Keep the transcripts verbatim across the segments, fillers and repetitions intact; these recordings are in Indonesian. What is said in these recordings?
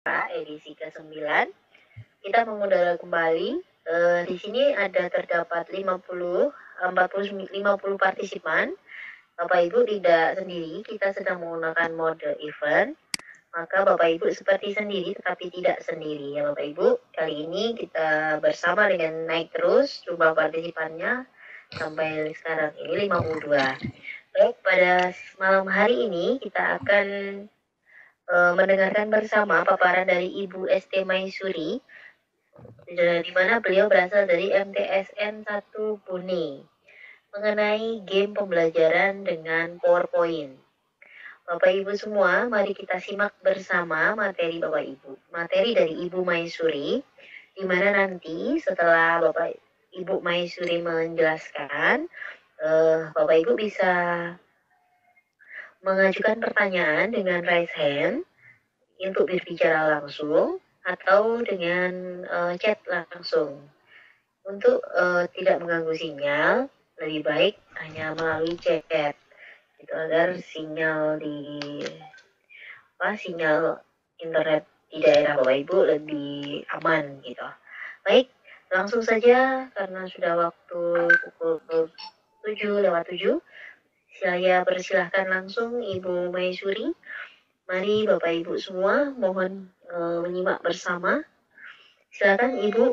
edisi kesembilan. Kita mengundang kembali. Uh, di sini ada terdapat lima puluh, empat puluh, lima puluh partisipan. Bapak Ibu tidak sendiri, kita sedang menggunakan mode event. Maka Bapak Ibu seperti sendiri tetapi tidak sendiri ya Bapak Ibu. Kali ini kita bersama dengan naik terus jumlah partisipannya sampai sekarang ini lima puluh dua. Baik, pada malam hari ini kita akan uh, mendengarkan bersama paparan dari Ibu S T Maisuri, di mana beliau berasal dari M T S N satu Buni, mengenai game pembelajaran dengan PowerPoint. Bapak Ibu semua, mari kita simak bersama materi Bapak Ibu. Materi dari Ibu Maisuri, di mana nanti setelah Bapak Ibu Maisuri menjelaskan, uh, Bapak Ibu bisa mengajukan pertanyaan dengan raise hand untuk berbicara langsung atau dengan uh, chat langsung. Untuk uh, tidak mengganggu sinyal, lebih baik hanya melalui chat. Itu agar sinyal di apa sinyal internet di daerah Bapak Ibu lebih aman gitu. Baik, langsung saja karena sudah waktu pukul tujuh lewat tujuh. Saya persilahkan langsung Ibu Maisuri. Mari Bapak Ibu semua mohon uh, menyimak bersama. Silakan Ibu.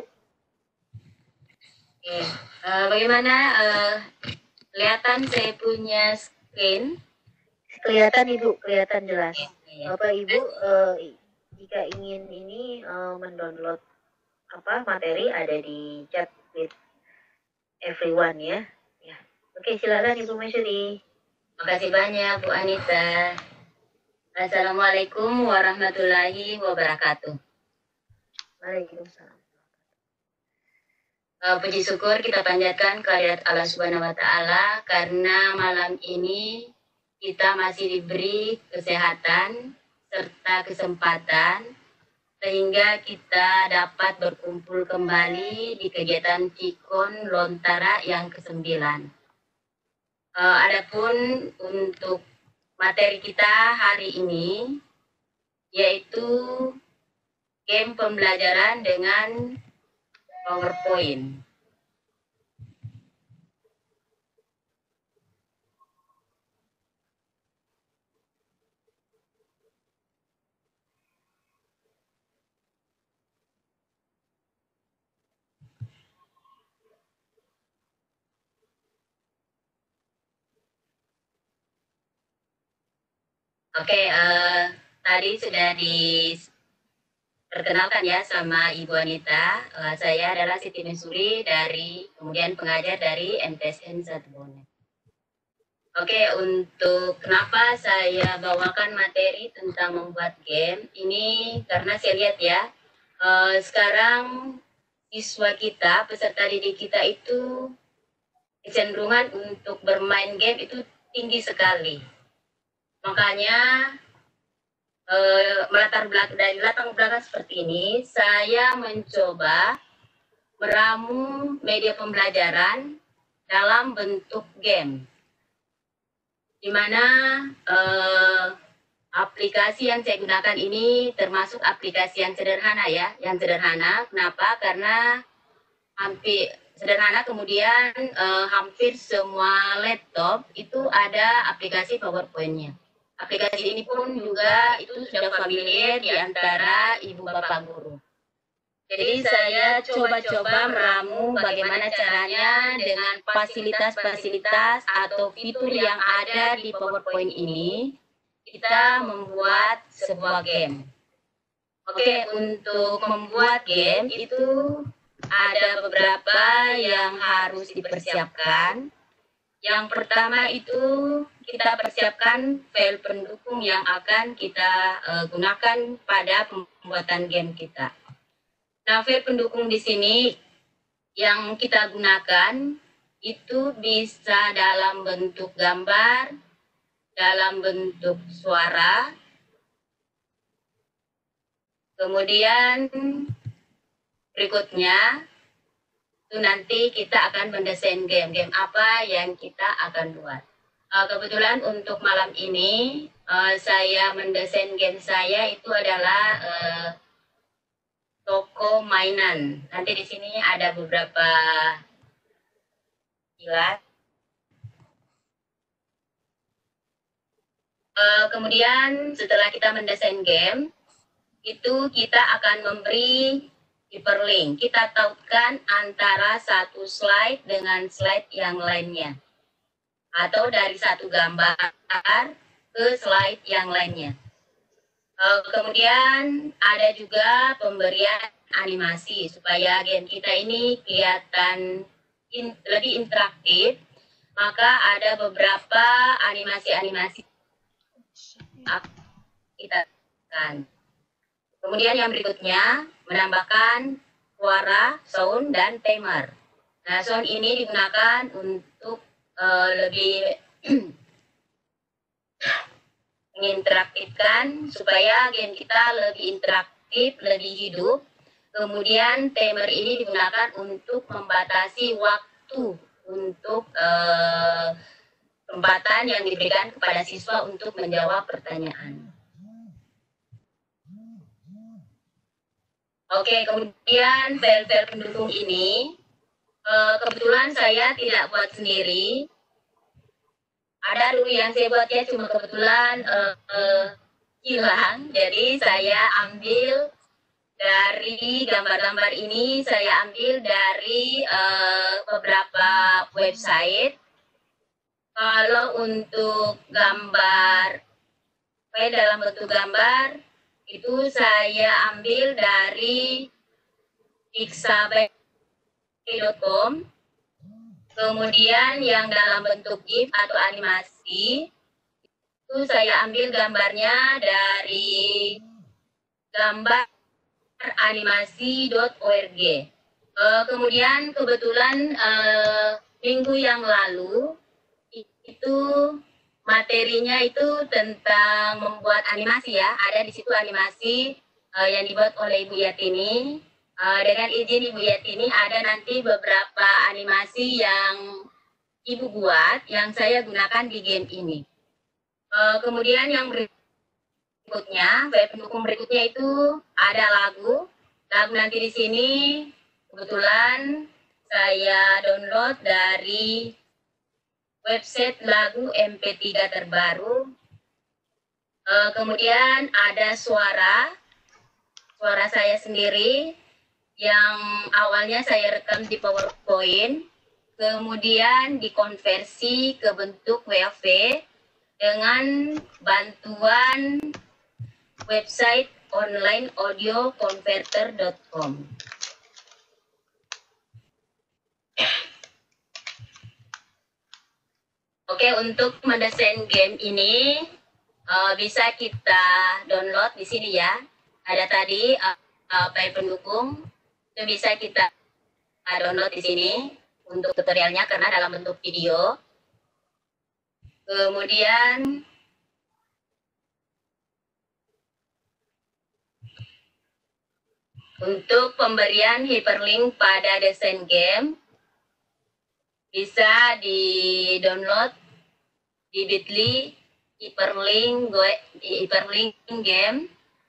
Oke, uh, bagaimana uh, kelihatan saya punya screen? Kelihatan Ibu, kelihatan jelas. Bapak Ibu uh, jika ingin ini uh, mendownload apa materi ada di chat with everyone ya. Ya. Oke, silakan Ibu Maisuri. Makasih banyak Bu Anita. Assalamualaikum warahmatullahi wabarakatuh. Waalaikumsalam. Uh, puji syukur kita panjatkan kehadirat Allah Subhanahu wa taala karena malam ini kita masih diberi kesehatan serta kesempatan sehingga kita dapat berkumpul kembali di kegiatan Cikon Lontara yang kesembilan. Uh, adapun untuk materi kita hari ini yaitu game pembelajaran dengan PowerPoint. Oke, uh, tadi sudah diperkenalkan ya sama Ibu Anita. Uh, saya adalah Siti Maisuri dari kemudian pengajar dari M T S N satu Bonek. Oke, untuk kenapa saya bawakan materi tentang membuat game ini karena saya lihat ya uh, sekarang siswa kita, peserta didik kita itu kecenderungan untuk bermain game itu tinggi sekali. Makanya e, melatar belakang dari latar belakang seperti ini, saya mencoba meramu media pembelajaran dalam bentuk game, di mana e, aplikasi yang saya gunakan ini termasuk aplikasi yang sederhana ya, yang sederhana. Kenapa? Karena hampir sederhana, kemudian e, hampir semua laptop itu ada aplikasi PowerPoint-nya. Aplikasi ini pun juga itu sudah familiar di antara ibu bapak guru. Jadi saya coba-coba meramu bagaimana caranya dengan fasilitas-fasilitas atau fitur yang ada di PowerPoint ini, kita membuat sebuah game. Oke, untuk membuat game itu ada beberapa yang harus dipersiapkan. Yang pertama itu kita persiapkan file pendukung yang akan kita uh, gunakan pada pembuatan game kita. Nah, file pendukung di sini yang kita gunakan itu bisa dalam bentuk gambar, dalam bentuk suara, kemudian berikutnya itu nanti kita akan mendesain game, game apa yang kita akan buat. Uh, kebetulan untuk malam ini uh, saya mendesain game saya itu adalah uh, permainan. Nanti di sini ada beberapa kilat. Uh, kemudian setelah kita mendesain game, itu kita akan memberi hyperlink. Kita tautkan antara satu slide dengan slide yang lainnya. Atau dari satu gambar ke slide yang lainnya. Uh, kemudian ada juga pemberian animasi supaya game kita ini kelihatan in, lebih interaktif. Maka ada beberapa animasi-animasi kita kan. Kemudian yang berikutnya menambahkan suara, sound, dan timer. Nah, sound ini digunakan untuk uh, lebih menginteraktifkan supaya game kita lebih interaktif, lebih hidup. Kemudian timer ini digunakan untuk membatasi waktu untuk uh, kesempatan yang diberikan kepada siswa untuk menjawab pertanyaan. Oke, kemudian file-file pendukung ini uh, kebetulan saya tidak buat sendiri. Ada dulu yang saya buatnya cuma kebetulan uh, uh, hilang, jadi saya ambil dari gambar-gambar ini, saya ambil dari uh, beberapa website. Kalau untuk gambar, file dalam bentuk gambar, itu saya ambil dari pixabay dot com. Kemudian yang dalam bentuk GIF atau animasi, itu saya ambil gambarnya dari gambar animasi dot org. Uh, kemudian kebetulan uh, minggu yang lalu, itu materinya itu tentang membuat animasi ya. Ada di situ animasi uh, yang dibuat oleh Ibu Yatini. Uh, dengan izin Ibu Yatini ada nanti beberapa animasi yang Ibu buat yang saya gunakan di game ini. Uh, kemudian yang berikutnya, file pendukung berikutnya itu ada lagu. Lagu nanti di sini kebetulan saya download dari website lagu M P tiga terbaru. Uh, kemudian ada suara, suara saya sendiri yang awalnya saya rekam di PowerPoint, kemudian dikonversi ke bentuk W A V dengan bantuan website online audio converter dot com. Oke, untuk mendesain game ini uh, bisa kita download di sini ya. Ada tadi uh, uh, file pendukung, itu bisa kita uh, download di sini untuk tutorialnya karena dalam bentuk video. Kemudian untuk pemberian hyperlink pada desain game bisa di-download di bit.ly hyperlink hyperlink game.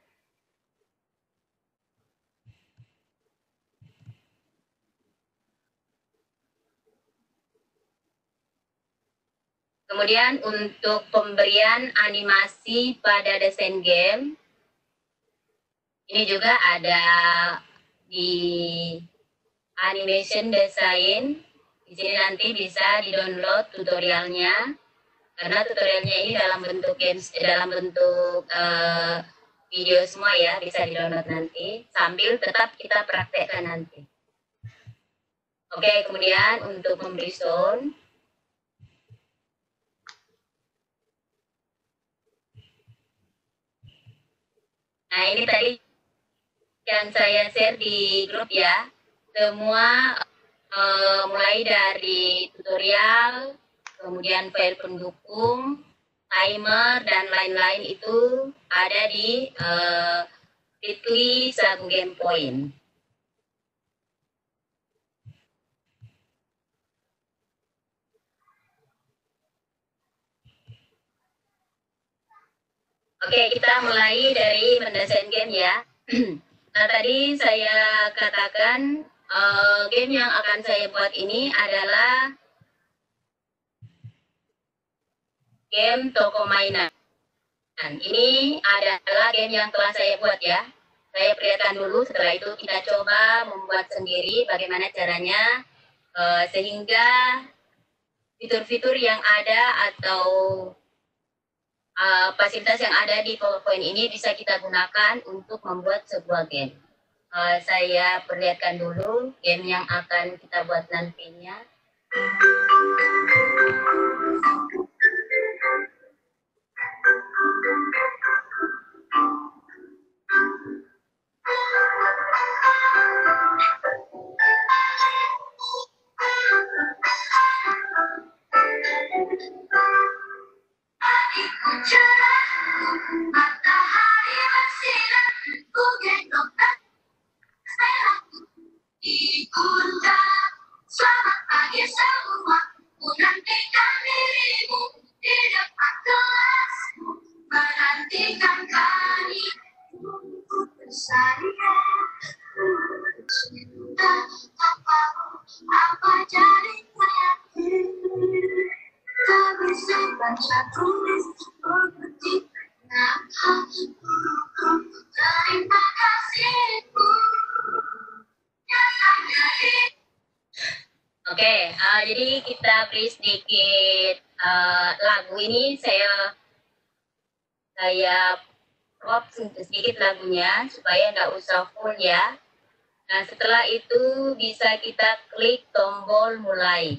Kemudian untuk pemberian animasi pada desain game ini juga ada di animation design. Di sini nanti bisa di-download tutorialnya. Karena tutorialnya ini dalam bentuk games, dalam bentuk uh, video semua ya, bisa di-download nanti sambil tetap kita praktekkan nanti. Oke, kemudian untuk memberi sound, nah ini tadi yang saya share di grup ya, semua uh, mulai dari tutorial, kemudian file pendukung, timer, dan lain-lain itu ada di uh, bit.ly Sagu Game Point. Oke, kita mulai dari mendesain game ya. Nah, tadi saya katakan uh, game yang akan saya buat ini adalah game toko mainan. Ini adalah game yang telah saya buat ya. Saya perlihatkan dulu, setelah itu kita coba membuat sendiri bagaimana caranya uh, sehingga fitur-fitur yang ada atau uh, fasilitas yang ada di PowerPoint ini bisa kita gunakan untuk membuat sebuah game. Uh, saya perlihatkan dulu game yang akan kita buat nantinya. Matahari bersinar, ku gendong di puncak. Selamat pagi semua, ku nantikan dirimu di depan kelasmu, menantikan kami bersama. Cinta tanpamu apa jadinya? Tak bisa baca tulis mengerti kenapa terima kasihmu. Oke, okay, uh, jadi kita beri sedikit uh, lagu ini saya saya crop sedikit lagunya supaya nggak usah full ya. Nah setelah itu bisa kita klik tombol mulai.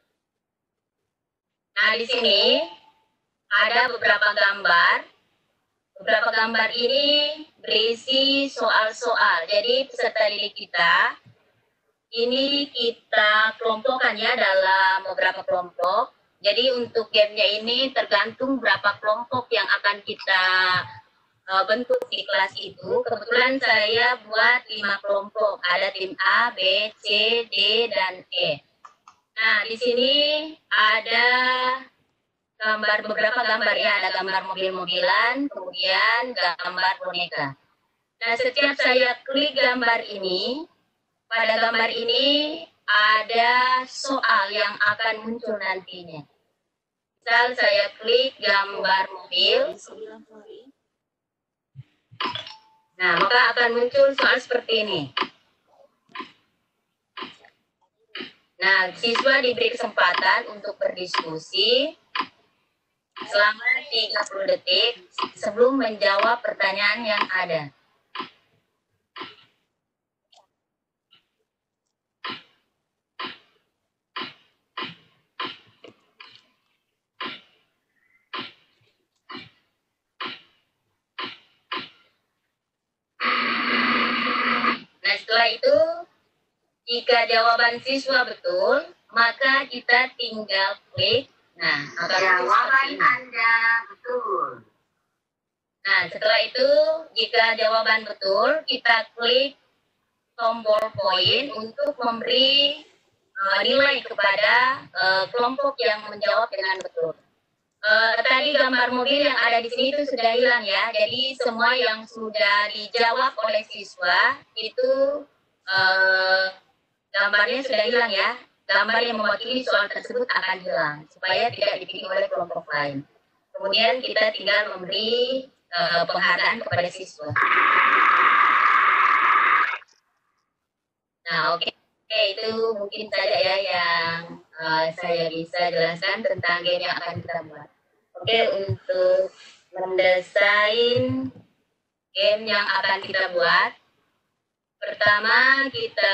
Nah di sini ada beberapa gambar. Beberapa gambar ini berisi soal-soal. Jadi peserta didik kita ini kita kelompokkan ya dalam beberapa kelompok. Jadi untuk gamenya ini tergantung berapa kelompok yang akan kita uh, bentuk di kelas itu. Kebetulan saya buat lima kelompok. Ada tim A, B, C, D, dan E. Nah di sini ada gambar beberapa gambar ya. Ada gambar mobil-mobilan, kemudian gambar boneka. Nah setiap saya klik gambar ini, pada gambar ini ada soal yang akan muncul nantinya. Misal saya klik gambar mobil. Nah, maka akan muncul soal seperti ini. Nah, siswa diberi kesempatan untuk berdiskusi selama tiga puluh detik sebelum menjawab pertanyaan yang ada. Nah, setelah itu, jika jawaban siswa betul, maka kita tinggal klik. Nah, jawaban Anda betul. Nah, setelah itu, jika jawaban betul, kita klik tombol poin untuk memberi uh, nilai kepada uh, kelompok yang menjawab dengan betul. Uh, tadi gambar mobil yang ada di sini itu sudah hilang ya. Jadi semua yang sudah dijawab oleh siswa itu uh, gambarnya sudah hilang ya. Gambar yang mewakili soal tersebut akan hilang supaya tidak dipilih oleh kelompok lain. Kemudian kita tinggal memberi uh, penghargaan kepada siswa. Nah, oke, okay. okay, itu mungkin saja ya yang uh, saya bisa jelaskan tentang game yang akan kita buat. Oke, okay, untuk mendesain game yang akan kita buat, pertama kita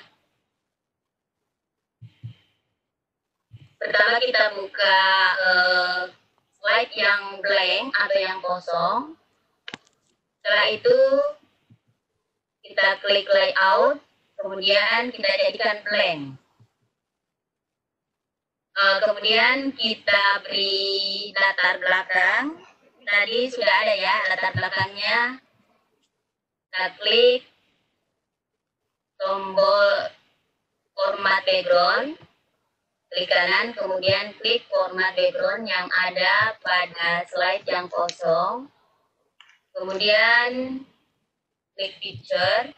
pertama kita buka uh, slide yang blank atau yang kosong. Setelah itu kita klik layout. Kemudian kita jadikan blank. Uh, kemudian kita beri latar belakang. Tadi sudah ada ya latar belakangnya. Kita klik tombol format background. Klik kanan, kemudian klik format background yang ada pada slide yang kosong. Kemudian klik picture.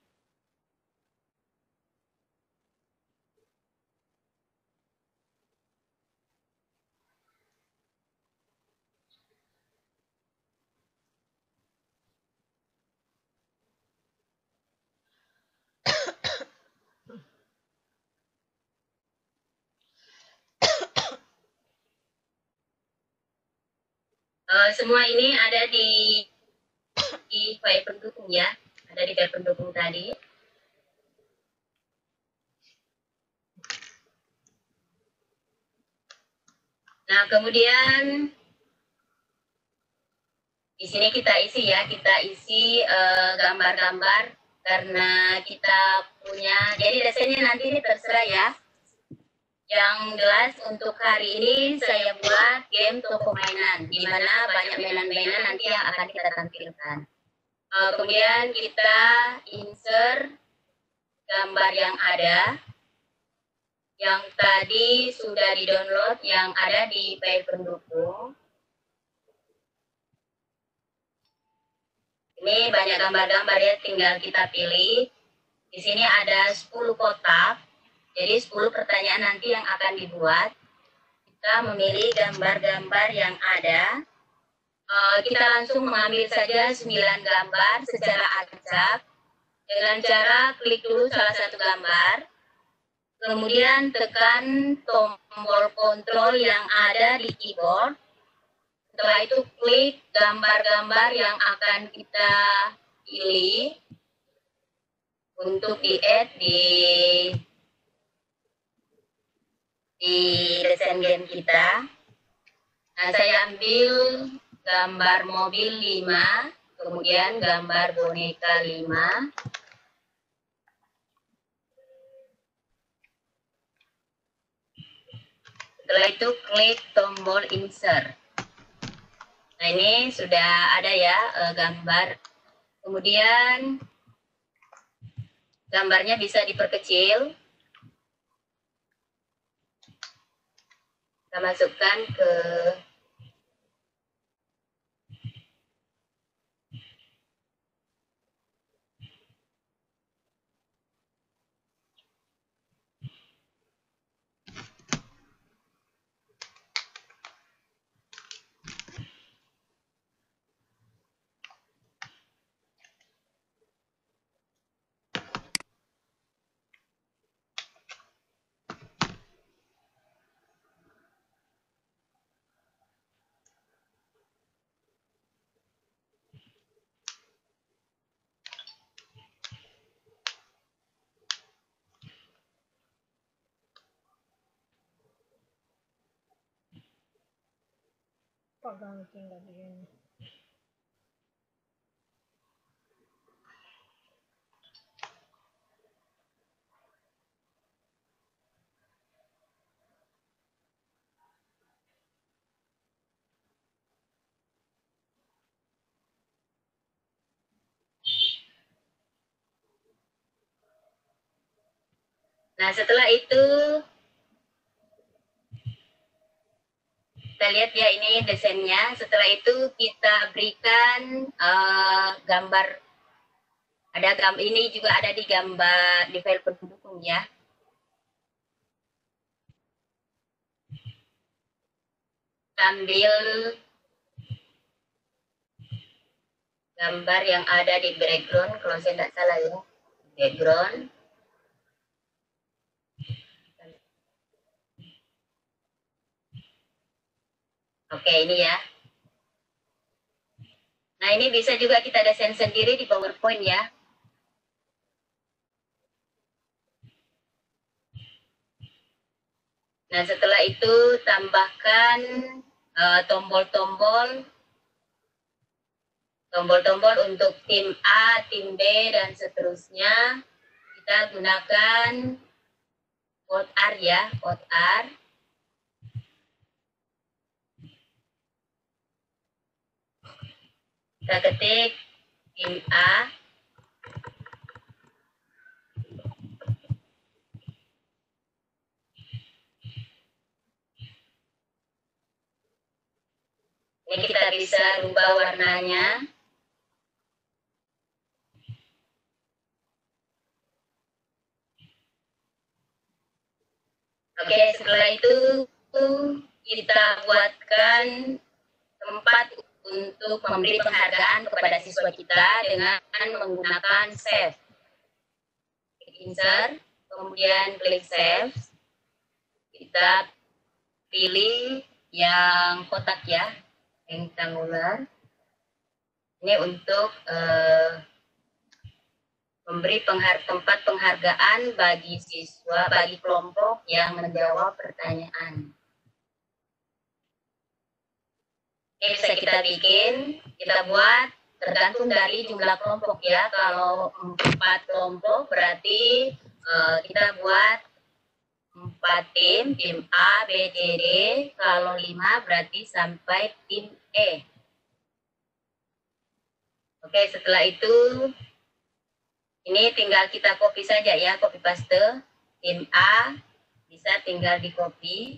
Uh, semua ini ada di, di file pendukung ya, ada di file pendukung tadi. Nah, kemudian di sini kita isi ya, kita isi gambar-gambar uh, karena kita punya, jadi desainnya nanti ini terserah ya. Yang jelas untuk hari ini saya buat game toko mainan, di mana banyak mainan-mainan nanti yang akan kita tampilkan. Uh, kemudian kita insert gambar yang ada, yang tadi sudah di-download, yang ada di file pendukung. Ini banyak gambar-gambar ya, tinggal kita pilih. Di sini ada sepuluh kotak. Jadi sepuluh pertanyaan nanti yang akan dibuat. Kita memilih gambar-gambar yang ada. Uh, kita langsung mengambil saja sembilan gambar secara acak. Dengan cara klik dulu salah satu gambar. Kemudian tekan tombol kontrol yang ada di keyboard. Setelah itu klik gambar-gambar yang akan kita pilih untuk di-add di di desain game kita. Nah, saya ambil gambar mobil lima, kemudian gambar boneka lima. Setelah itu klik tombol insert. Nah, ini sudah ada ya eh, gambar. Kemudian gambarnya bisa diperkecil. Kita masukkan ke Pagangking lagi ini. Nah, setelah itu kita lihat ya ini desainnya. Setelah itu kita berikan uh, gambar. Ada gambar ini juga ada di gambar di file pendukung ya. Ambil gambar yang ada di background, kalau saya tidak salah ya, background. Oke, ini ya. Nah, ini bisa juga kita desain sendiri di PowerPoint ya. Nah, setelah itu tambahkan tombol-tombol, uh, tombol-tombol untuk tim A, tim B, dan seterusnya. Kita gunakan Code R ya, Code R. Kita ketik tim A. Ini kita bisa rubah warnanya. Oke, setelah itu kita buatkan tempat untuk memberi penghargaan kepada siswa kita dengan menggunakan save. Insert, kemudian klik save. Kita pilih yang kotak ya, rectangular. Ini untuk uh, memberi penghar tempat penghargaan bagi siswa, bagi kelompok yang menjawab pertanyaan. Ini bisa kita bikin, kita buat tergantung dari jumlah kelompok ya. Kalau empat kelompok berarti uh, kita buat empat tim, tim A, B, C, D. Kalau lima berarti sampai tim E. Oke, setelah itu ini tinggal kita copy saja ya, copy paste. Tim A bisa tinggal di copy.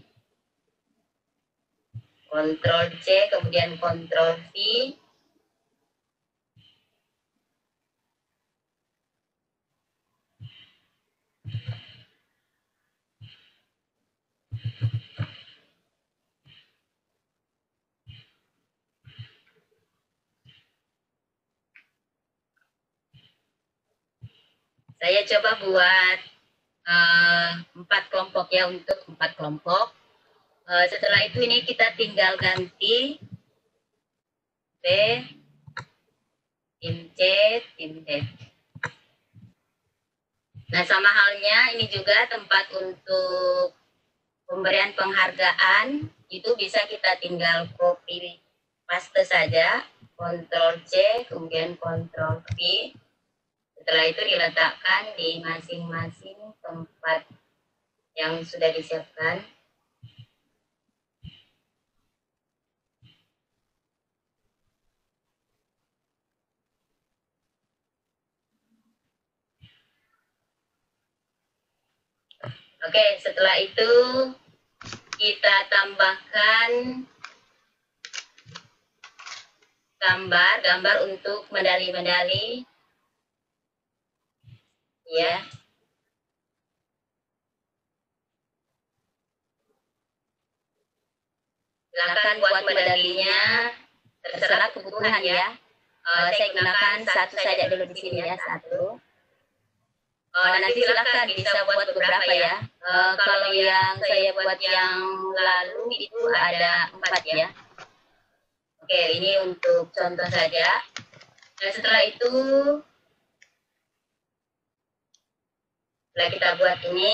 Ctrl C, kemudian Ctrl V. Saya coba buat uh, empat kelompok ya, untuk empat kelompok. Uh, setelah itu ini kita tinggal ganti B, tim C, tim D. Nah, sama halnya ini juga tempat untuk pemberian penghargaan, itu bisa kita tinggal copy paste saja, Ctrl C, kemudian Ctrl V. Setelah itu diletakkan di masing-masing tempat yang sudah disiapkan. Oke, setelah itu kita tambahkan gambar, gambar untuk medali-medali. Ya. Silakan buat medalinya, terserah kebutuhan ya. Uh, saya gunakan satu saja dulu di sini ya, satu. Uh, nanti silakan bisa buat beberapa ya. Uh, kalau yang saya buat yang lalu itu ada empat ya. Oke, ini untuk contoh saja. Dan setelah itu, setelah kita buat ini,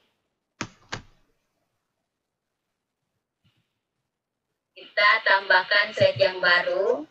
kita tambahkan slide yang baru.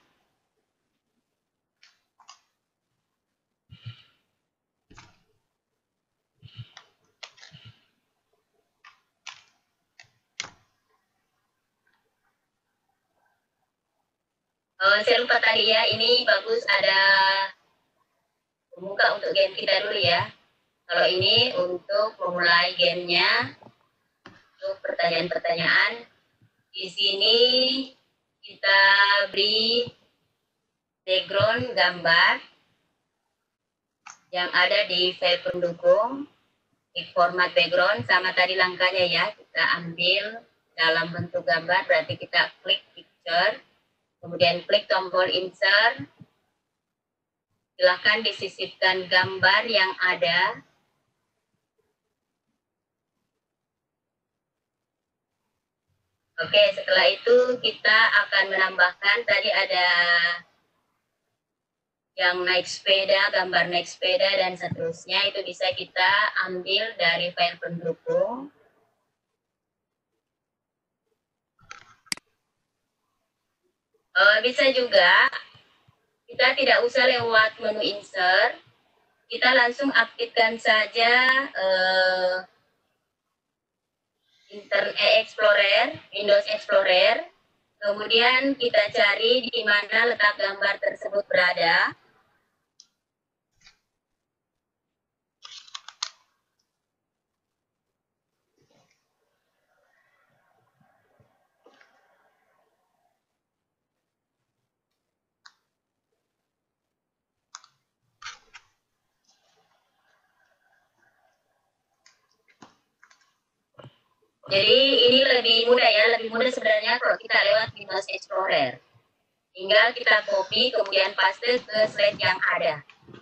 Oh, saya lupa tadi ya, ini bagus ada pembuka untuk game kita dulu ya. Kalau ini untuk memulai gamenya, untuk pertanyaan-pertanyaan. Di sini kita beri background gambar yang ada di file pendukung. Klik format background, sama tadi langkahnya ya. Kita ambil dalam bentuk gambar, berarti kita klik picture. Kemudian klik tombol insert. Silahkan disisipkan gambar yang ada. Oke, setelah itu kita akan menambahkan, tadi ada yang naik sepeda, gambar naik sepeda, dan seterusnya. Itu bisa kita ambil dari file pendukung. Uh, bisa juga, kita tidak usah lewat menu insert, kita langsung aktifkan saja uh, Internet Explorer, Windows Explorer, kemudian kita cari di mana letak gambar tersebut berada. Jadi ini lebih mudah ya, lebih mudah sebenarnya kalau kita lewat Windows Explorer. Tinggal kita copy kemudian paste ke slide yang ada.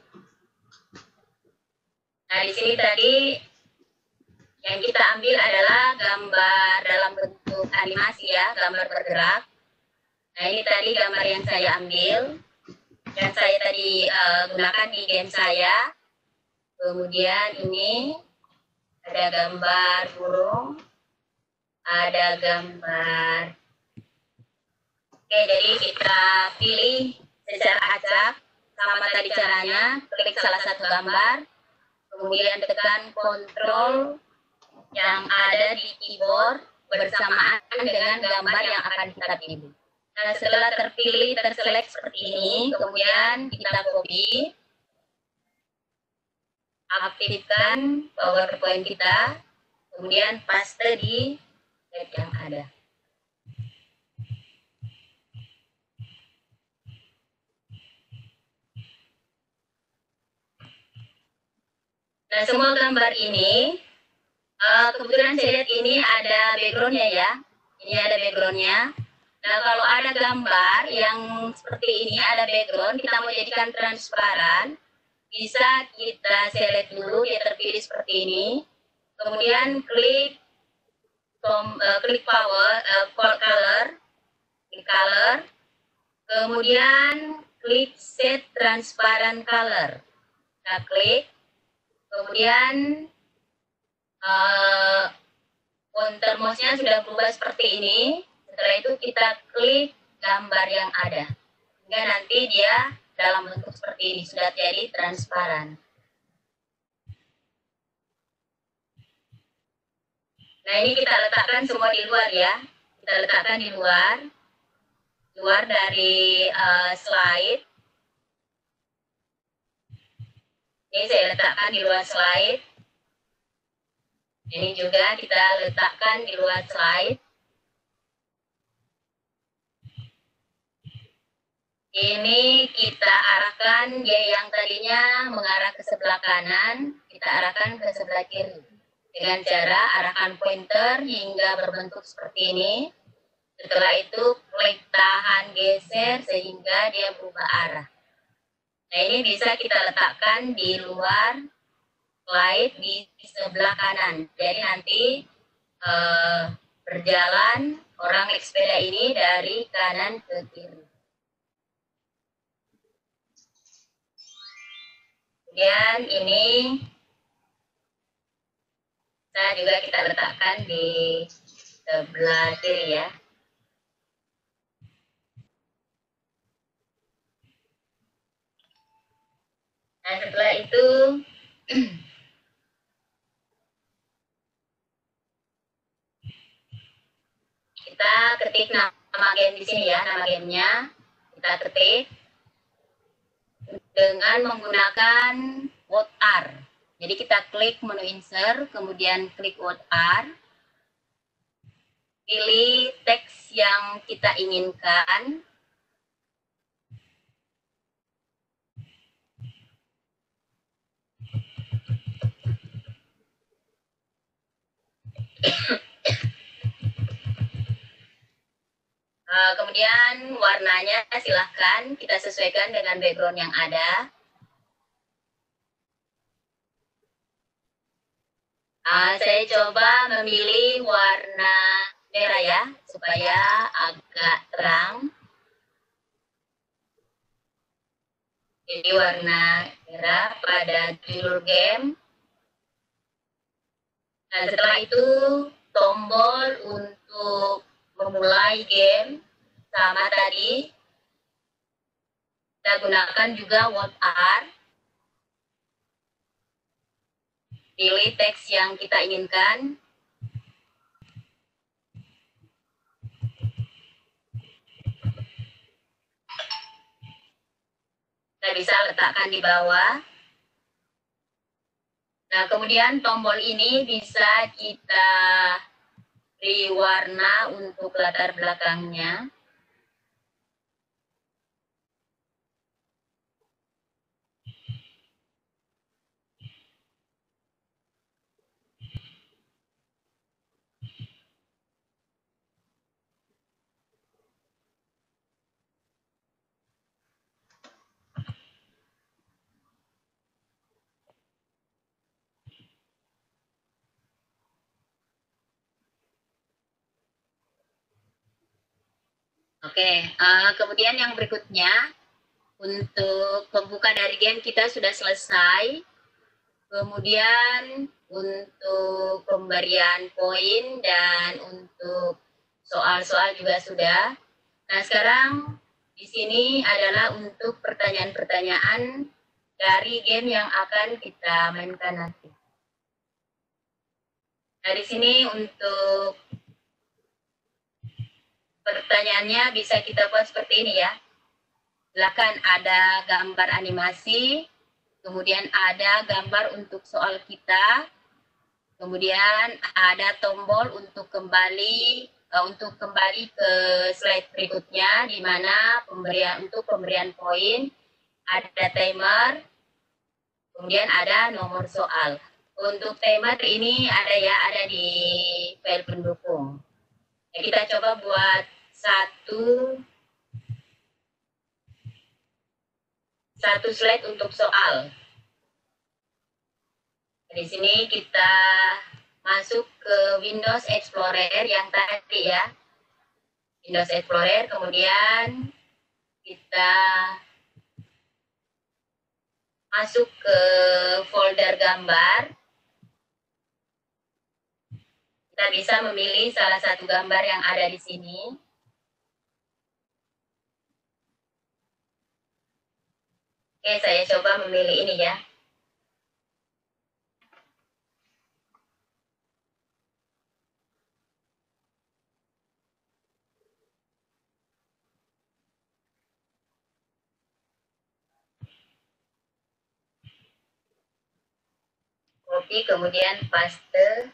Nah, di sini tadi yang kita ambil adalah gambar dalam bentuk animasi ya, gambar bergerak. Nah, ini tadi gambar yang saya ambil, yang saya tadi uh, gunakan di game saya. Kemudian ini ada gambar burung, ada gambar. Oke, jadi kita pilih secara acak, sama tadi caranya, klik salah satu gambar, kemudian tekan kontrol yang ada di keyboard bersamaan dengan gambar yang akan kita pilih. Nah, setelah terpilih, terselect seperti ini, kemudian kita copy, aktifkan PowerPoint kita, kemudian paste di slide yang ada. Nah, semua gambar ini, uh, kebetulan saya lihat ini ada backgroundnya ya. Ini ada backgroundnya. Nah, kalau ada gambar yang seperti ini, ada background, kita mau jadikan transparan, bisa kita select dulu, dia terpilih seperti ini. Kemudian klik tom, uh, klik power, uh, color, klik color. Kemudian klik set transparent color. Kita klik. Kemudian uh, pointer mouse-nya sudah berubah seperti ini. Setelah itu kita klik gambar yang ada. Hingga nanti dia dalam bentuk seperti ini, sudah jadi transparan. Nah, ini kita letakkan semua di luar ya. Kita letakkan di luar. Luar dari uh, slide. Ini saya letakkan di luar slide. Ini juga kita letakkan di luar slide. Ini kita arahkan dia yang tadinya mengarah ke sebelah kanan, kita arahkan ke sebelah kiri. Dengan cara arahkan pointer hingga berbentuk seperti ini. Setelah itu klik tahan geser sehingga dia berubah arah. Nah, ini bisa kita letakkan di luar slide di sebelah kanan. Jadi nanti eh, berjalan orang naik sepeda ini dari kanan ke kiri. Kemudian ini bisa juga kita letakkan di sebelah kiri ya. Nah, setelah itu kita ketik nama game di sini ya, nama gamenya kita ketik dengan menggunakan What Are. Jadi kita klik menu insert, kemudian klik What Are, pilih teks yang kita inginkan. Uh, kemudian warnanya silahkan kita sesuaikan dengan background yang ada. Uh, saya coba memilih warna merah ya, supaya agak terang. Jadi warna merah pada judul game. Nah, setelah itu tombol untuk memulai game sama tadi kita gunakan juga What Are, pilih teks yang kita inginkan, kita bisa letakkan di bawah. Nah, kemudian tombol ini bisa kita beri warna untuk latar belakangnya. Oke, uh, kemudian yang berikutnya, untuk pembuka dari game kita sudah selesai. Kemudian untuk pemberian poin dan untuk soal-soal juga sudah. Nah, sekarang di sini adalah untuk pertanyaan-pertanyaan dari game yang akan kita mainkan nanti. Nah, di sini untuk pertanyaannya bisa kita buat seperti ini ya. Silakan, ada gambar animasi, kemudian ada gambar untuk soal kita, kemudian ada tombol untuk kembali uh, untuk kembali ke slide berikutnya, di mana pemberian untuk pemberian poin, ada timer, kemudian ada nomor soal. Untuk timer ini ada ya, ada di file pendukung. Nah, kita coba buat satu satu slide untuk soal. Di sini kita masuk ke Windows Explorer yang tadi ya. Windows Explorer, kemudian kita masuk ke folder gambar. Kita bisa memilih salah satu gambar yang ada di sini. Oke, saya coba memilih ini ya. Copy, kemudian paste.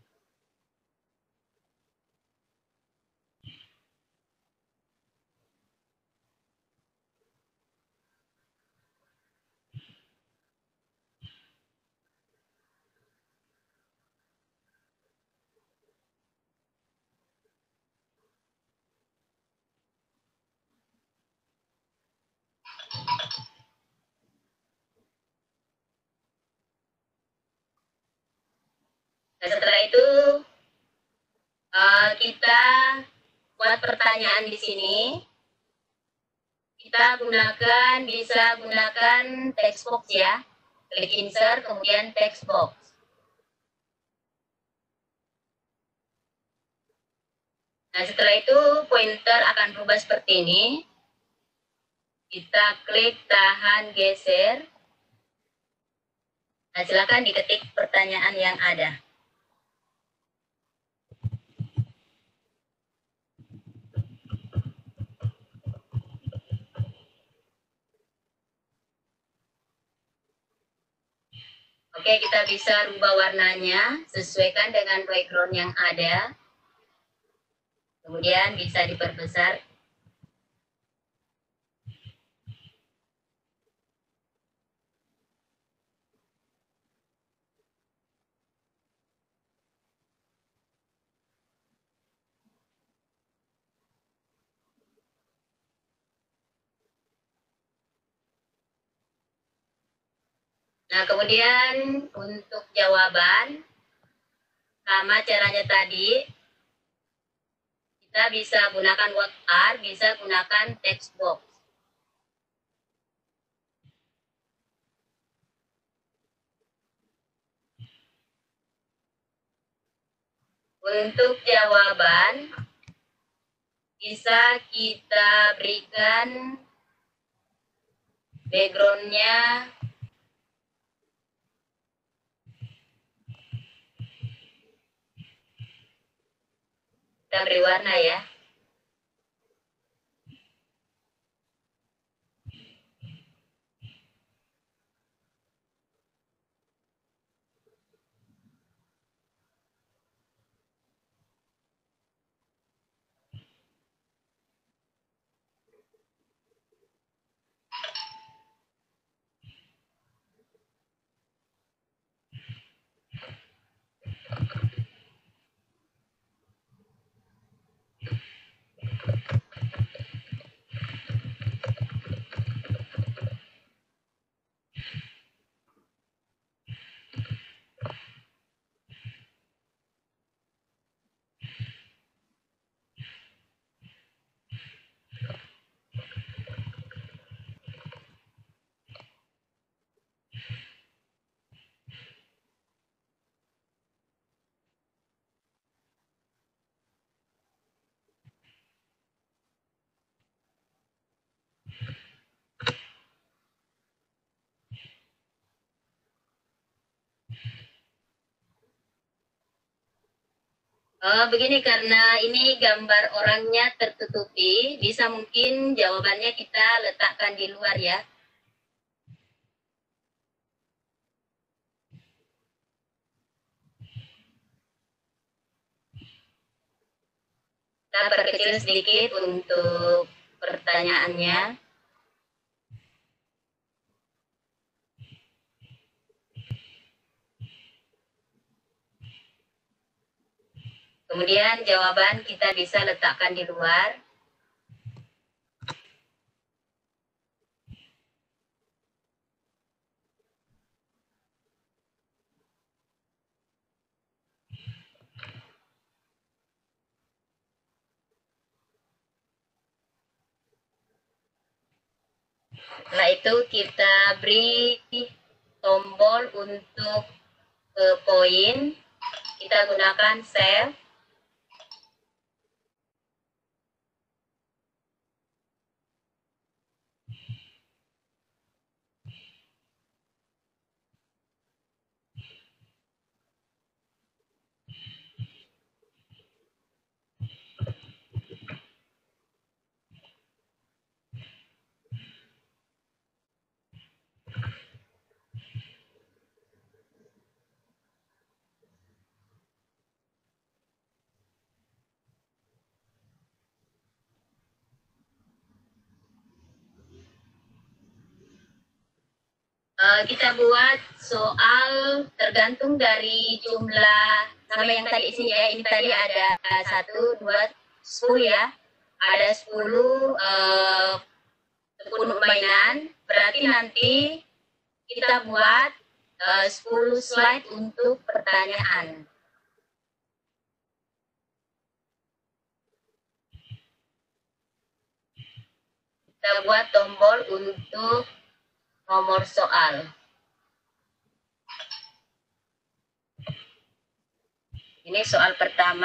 Nah, setelah itu uh, kita buat pertanyaan di sini. Kita gunakan, bisa gunakan text box ya. Klik insert, kemudian text box. Nah, setelah itu pointer akan berubah seperti ini. Kita klik tahan geser. Nah, silakan diketik pertanyaan yang ada. Oke, kita bisa rubah warnanya, sesuaikan dengan background yang ada. Kemudian bisa diperbesar. Nah, kemudian untuk jawaban, sama caranya tadi, kita bisa gunakan what are, bisa gunakan text box. Untuk jawaban, bisa kita berikan background-nya kita beri warna ya. Oh, begini, karena ini gambar orangnya tertutupi, bisa mungkin jawabannya kita letakkan di luar ya. Kita perkecil sedikit untuk pertanyaannya. Kemudian jawaban kita bisa letakkan di luar. Setelah itu kita beri tombol untuk ke poin. Kita gunakan save. Uh, kita buat soal tergantung dari jumlah sama yang tadi sini ya. Ini tadi ada satu, dua, sepuluh ya. Ada sepuluh uh, sepuluh mainan. Berarti nanti kita buat uh, sepuluh slide untuk pertanyaan. Kita buat tombol untuk nomor soal. Ini soal pertama.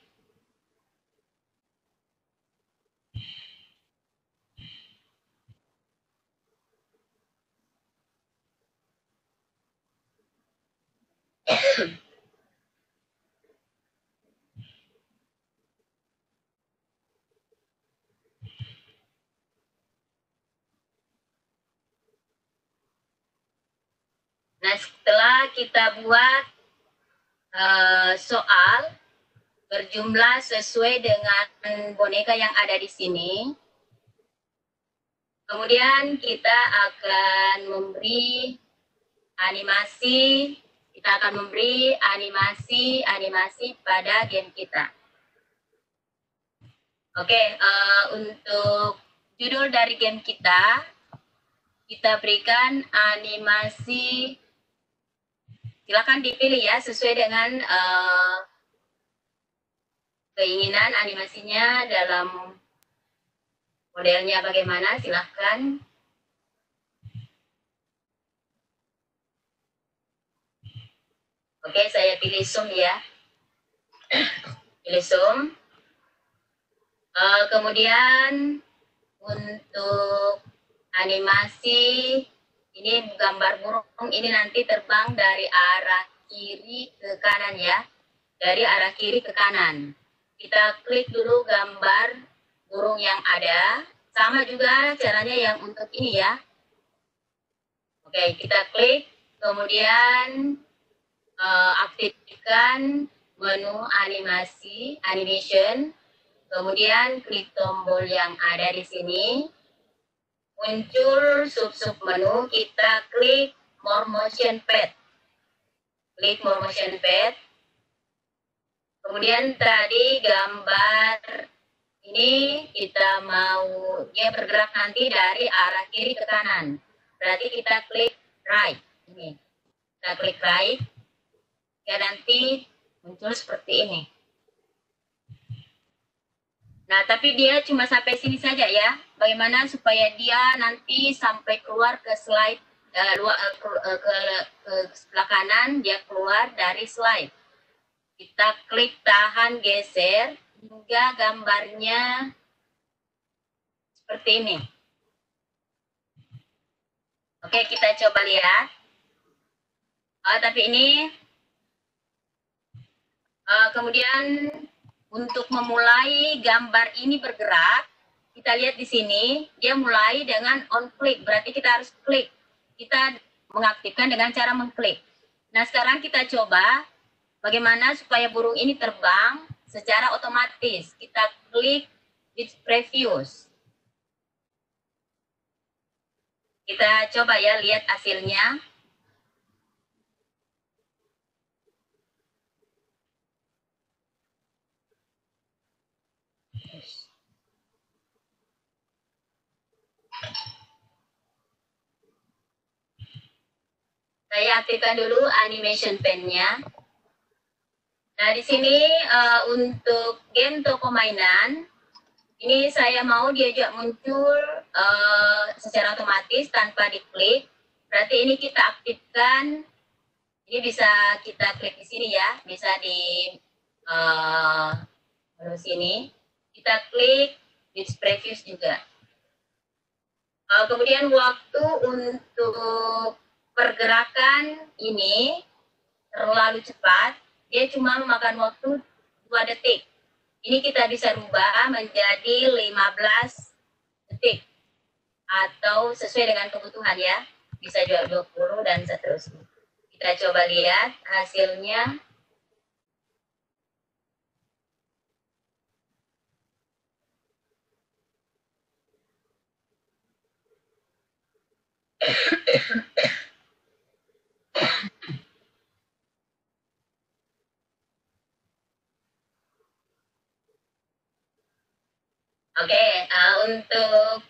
Nah, setelah kita buat uh, soal berjumlah sesuai dengan boneka yang ada di sini, kemudian kita akan memberi animasi, kita akan memberi animasi-animasi pada game kita. Oke, uh, untuk judul dari game kita, kita berikan animasi. Silakan dipilih ya sesuai dengan uh, keinginan animasinya dalam modelnya bagaimana, silahkan. Oke, saya pilih zoom ya. Pilih zoom. Uh, kemudian untuk animasi, ini gambar burung ini nanti terbang dari arah kiri ke kanan ya. Dari arah kiri ke kanan. Kita klik dulu gambar burung yang ada. Sama juga caranya yang untuk ini ya. Oke, kita klik. Kemudian uh, aktifkan menu animasi, animation. Kemudian klik tombol yang ada di sini. Muncul sub-sub menu, kita klik More Motion Pad. Klik More Motion Pad. Kemudian tadi gambar ini kita mau dia bergerak nanti dari arah kiri ke kanan. Berarti kita klik right. Ini. Kita klik right. Ya nanti muncul seperti ini. Nah, tapi dia cuma sampai sini saja ya. Bagaimana supaya dia nanti sampai keluar ke slide, uh, luar, uh, ke, uh, ke, ke sebelah kanan, dia keluar dari slide. Kita klik tahan geser hingga gambarnya seperti ini. Oke, kita coba lihat. Oh, tapi ini Uh, kemudian untuk memulai gambar ini bergerak, kita lihat di sini, dia mulai dengan on click, berarti kita harus klik. Kita mengaktifkan dengan cara mengklik. Nah, sekarang kita coba bagaimana supaya burung ini terbang secara otomatis. Kita klik with previews. Kita coba ya lihat hasilnya. Saya aktifkan dulu animation pen-nya. Nah, di sini uh, untuk game toko mainan, ini saya mau diajak muncul uh, secara otomatis tanpa diklik. Berarti ini kita aktifkan. Ini bisa kita klik di sini ya, bisa di uh, menu sini. Kita klik with previews juga. Uh, kemudian waktu untuk pergerakan ini terlalu cepat, dia cuma memakan waktu dua detik. Ini kita bisa rubah menjadi lima belas detik atau sesuai dengan kebutuhan ya, bisa juga dua puluh dan seterusnya. Kita coba lihat hasilnya. Oke, okay, uh, untuk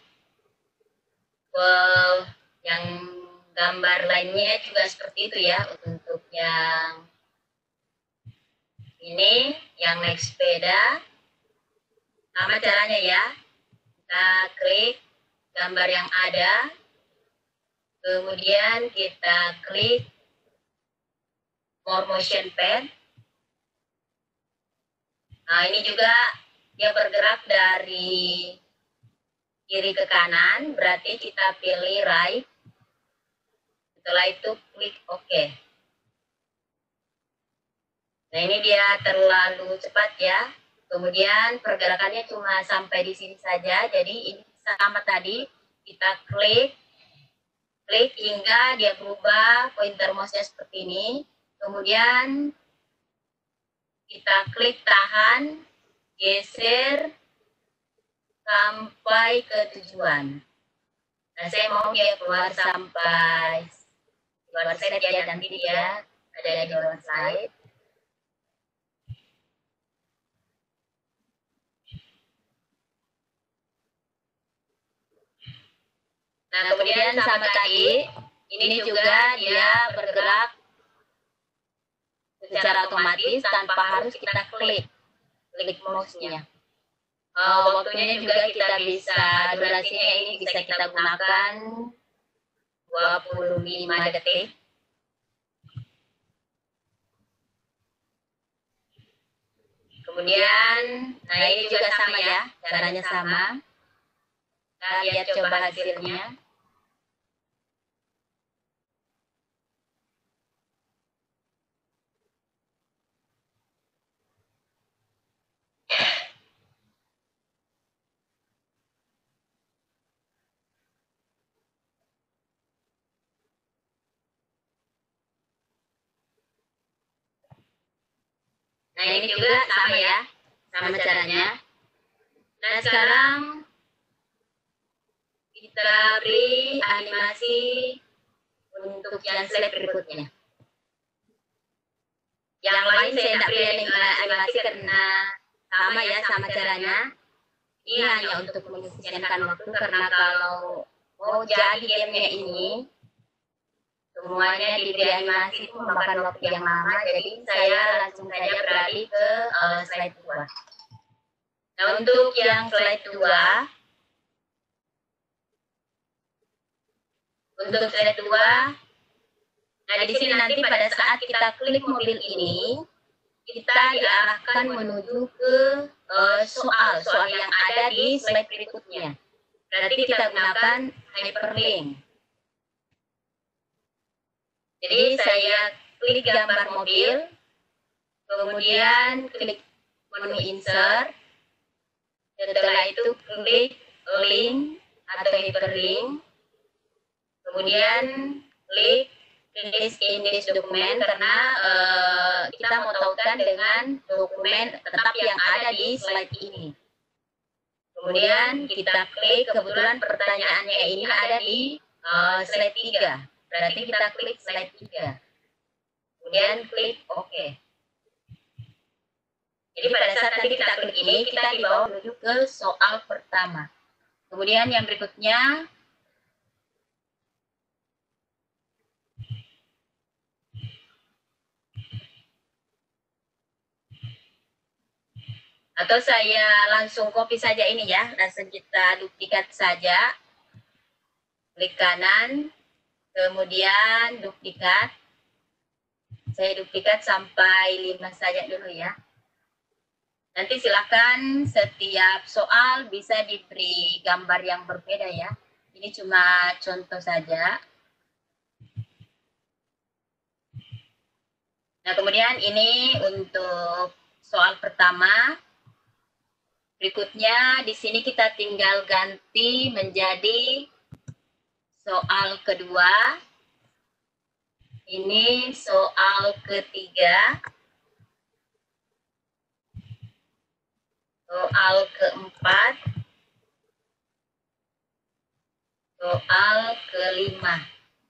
uh, yang gambar lainnya juga seperti itu ya. Untuk yang ini, yang naik sepeda, sama caranya ya. Kita klik gambar yang ada, kemudian kita klik more motion pen. Nah, ini juga dia bergerak dari kiri ke kanan, berarti kita pilih right. Setelah itu klik OK. Nah, ini dia terlalu cepat ya. Kemudian pergerakannya cuma sampai di sini saja. Jadi ini sama tadi, kita klik, klik hingga dia berubah pointer mouse-nya seperti ini. Kemudian kita klik tahan, geser sampai ke tujuan. Nah, saya mau dia keluar sampai luar slide ya, nanti dia ada di luar slide. Nah, kemudian sama tadi, ini juga dia bergerak secara otomatis tanpa harus kita klik. Klik mouse-nya. Uh, waktunya juga kita bisa, durasinya ini bisa kita gunakan dua puluh lima detik. Kemudian, nah ini juga sama ya, caranya sama. Kita lihat coba hasilnya. Nah, ini juga sama ya, sama caranya. Nah, sekarang kita beri animasi untuk yang slide berikutnya. Yang lain saya tidak beri animasi karena sama ya, sama caranya. Ini hanya untuk mengefisienkan waktu, karena kalau mau jadi gamenya ini, semuanya diberi animasi itu memakan waktu yang lama, jadi saya langsung saja beralih ke uh, slide dua. Nah, untuk yang slide dua, untuk slide dua, nah di sini nanti pada saat kita klik mobil ini, kita diarahkan menuju ke uh, soal, soal yang ada di slide berikutnya. Berarti kita gunakan hyperlink. Jadi saya klik gambar mobil, kemudian klik menu insert, setelah itu klik link atau hyperlink, kemudian klik paste in this document karena uh, kita mau tautkan dengan dokumen tetap yang ada di slide ini. Kemudian kita klik, kebetulan pertanyaannya ini ada di uh, slide tiga, berarti kita klik slide tiga. Kemudian klik OK. Jadi pada saat nanti kita klik ini, kita dibawa menuju ke soal pertama. Kemudian yang berikutnya, atau saya langsung copy saja ini ya, langsung kita duplikat saja. Klik kanan, kemudian duplikat. Saya duplikat sampai lima saja dulu ya. Nanti silakan setiap soal bisa diberi gambar yang berbeda ya. Ini cuma contoh saja. Nah, kemudian ini untuk soal pertama. Berikutnya di sini kita tinggal ganti menjadi soal kedua. Ini soal ketiga. Soal keempat. Soal kelima.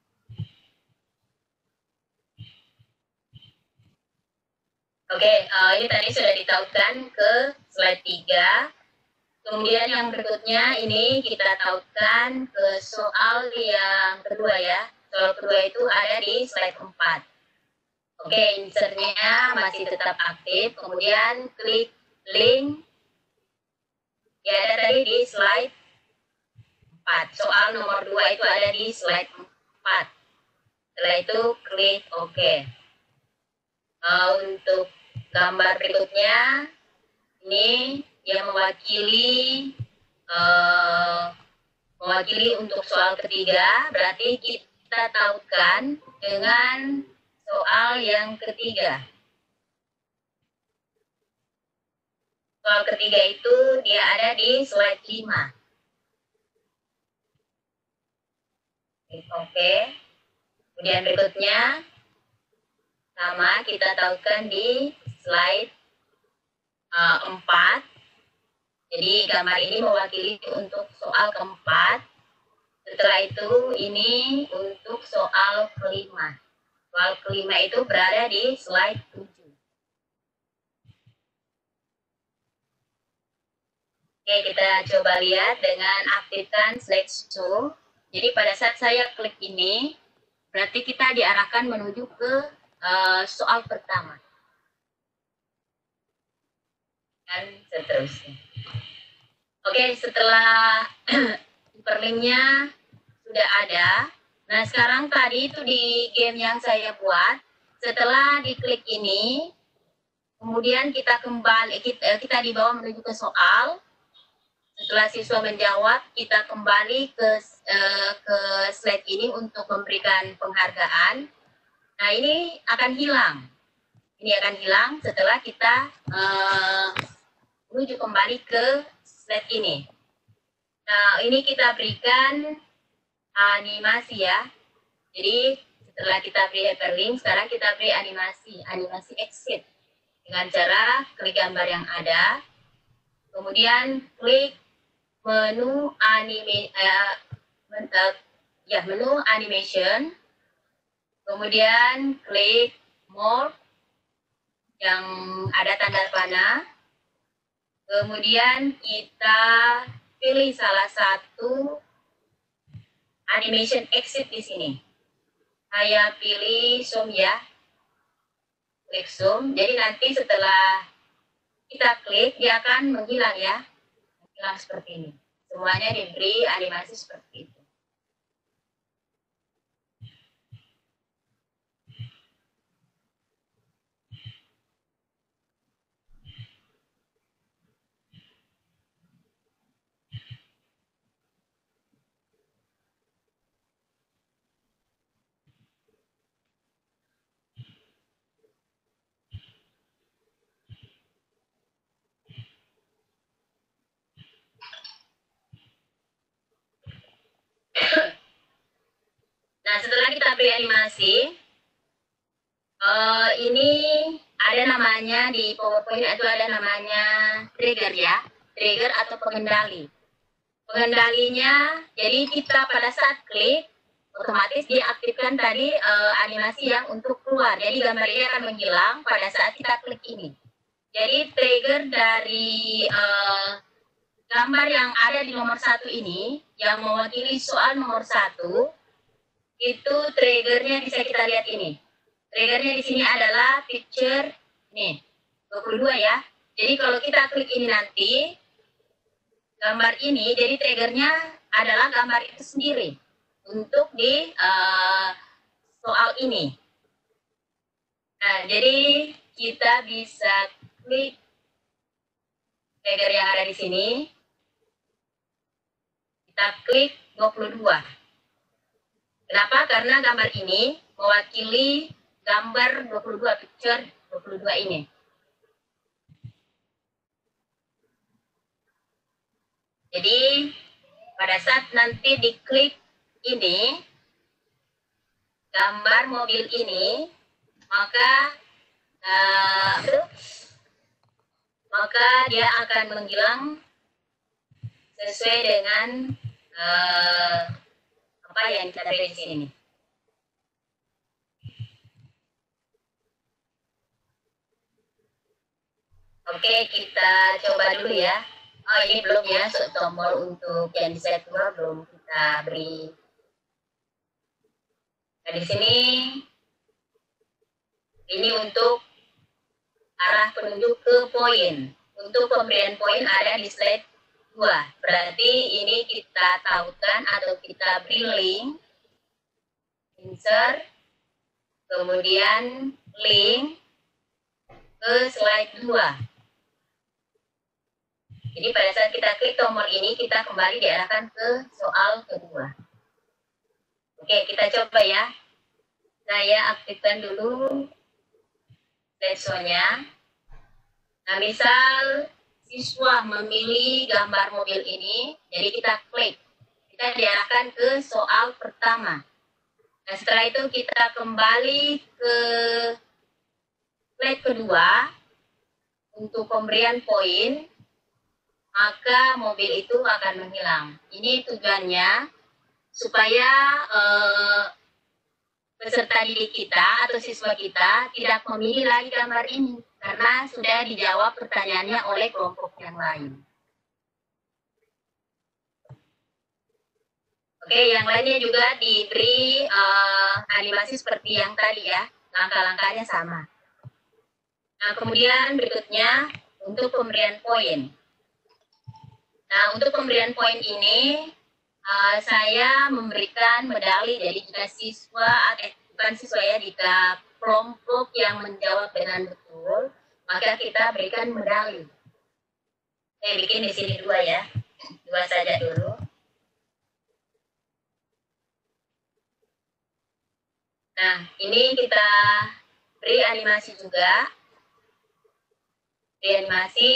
Oke, uh, ini tadi sudah ditautkan ke slide tiga. Kemudian yang berikutnya ini kita tautkan ke soal yang kedua ya. Soal kedua itu ada di slide empat. Oke, insertnya masih tetap aktif. Kemudian klik link. Ya, ada tadi di slide empat. Soal nomor dua itu ada di slide empat. Setelah itu klik OK. Uh, untuk gambar berikutnya, ini yang mewakili uh, mewakili untuk soal ketiga, berarti kita tautkan dengan soal yang ketiga. Soal ketiga itu dia ada di slide lima. Oke. Kemudian berikutnya sama kita tautkan di slide uh, empat. Jadi gambar ini mewakili untuk soal keempat. Setelah itu ini untuk soal kelima. Soal kelima itu berada di slide tujuh. Oke, kita coba lihat dengan aktifkan slideshow. Jadi pada saat saya klik ini, berarti kita diarahkan menuju ke uh, soal pertama. Dan seterusnya. Oke, setelah hyperlinknya sudah ada. Nah, sekarang tadi itu di game yang saya buat, setelah diklik ini, kemudian kita kembali, kita, kita dibawa menuju ke soal. Setelah siswa menjawab, kita kembali ke uh, ke slide ini untuk memberikan penghargaan. Nah, ini akan hilang. Ini akan hilang setelah kita uh, menuju kembali ke slide ini. Nah, ini kita berikan animasi ya. Jadi setelah kita beri hyperlink, sekarang kita beri animasi, animasi exit dengan cara klik gambar yang ada, kemudian klik menu anime, uh, men, uh, ya menu animation, kemudian klik more yang ada tanda panah. Kemudian kita pilih salah satu animation exit di sini. Saya pilih zoom ya. Klik zoom. Jadi nanti setelah kita klik, dia akan menghilang ya. Menghilang seperti ini. Semuanya diberi animasi seperti itu. Nah, setelah kita beri animasi, uh, ini ada namanya di PowerPoint itu ada namanya trigger ya, trigger atau pengendali. Pengendalinya, jadi kita pada saat klik, otomatis diaktifkan tadi uh, animasi yang untuk keluar. Jadi gambar ini akan menghilang pada saat kita klik ini. Jadi trigger dari uh, gambar yang ada di nomor satu ini, yang mewakili soal nomor satu, itu triggernya bisa kita lihat ini. Triggernya di sini adalah picture nih dua puluh dua ya. Jadi kalau kita klik ini nanti gambar ini, jadi triggernya adalah gambar itu sendiri untuk di uh, soal ini. Nah, jadi kita bisa klik trigger yang ada di sini. Kita klik dua puluh dua. Kenapa? Karena gambar ini mewakili gambar dua puluh dua, picture dua puluh dua ini. Jadi pada saat nanti diklik ini, gambar mobil ini, maka uh, maka dia akan menghilang sesuai dengan uh, apa yang kita beri di sini. Oke, kita coba dulu ya. Oh, ini belum ya, tombol untuk yang di set dua belum kita beri. Nah, di sini ini untuk arah penunjuk ke poin. Untuk pemberian poin ada di slide dua. Berarti ini kita tautan atau kita beri link, insert, kemudian link ke slide dua. Jadi pada saat kita klik tombol ini, kita kembali diarahkan ke soal kedua. Oke, kita coba ya. Saya aktifkan dulu slideshow-nya. Nah, misal siswa memilih gambar mobil ini, jadi kita klik. Kita diarahkan ke soal pertama. Nah, setelah itu kita kembali ke slide kedua untuk pemberian poin. Maka mobil itu akan menghilang. Ini tujuannya supaya eh, peserta didik kita atau siswa kita tidak memilih lagi gambar ini karena sudah dijawab pertanyaannya oleh kelompok yang lain. Oke, yang lainnya juga diberi eh, animasi seperti yang tadi ya, langkah-langkahnya sama. Nah, kemudian berikutnya untuk pemberian poin. Nah, untuk pemberian poin ini, uh, saya memberikan medali. Jadi jika siswa, eh, bukan siswa ya, jika kelompok yang menjawab dengan betul, maka kita berikan medali. Saya bikin di sini dua ya, dua saja dulu. Nah, ini kita beri animasi juga. Beri animasi.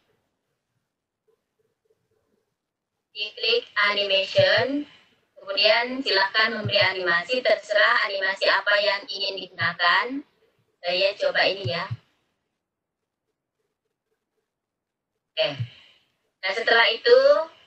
Diklik animation, kemudian silahkan memberi animasi, terserah animasi apa yang ingin digunakan. Saya coba ini ya. Oke. Nah, setelah itu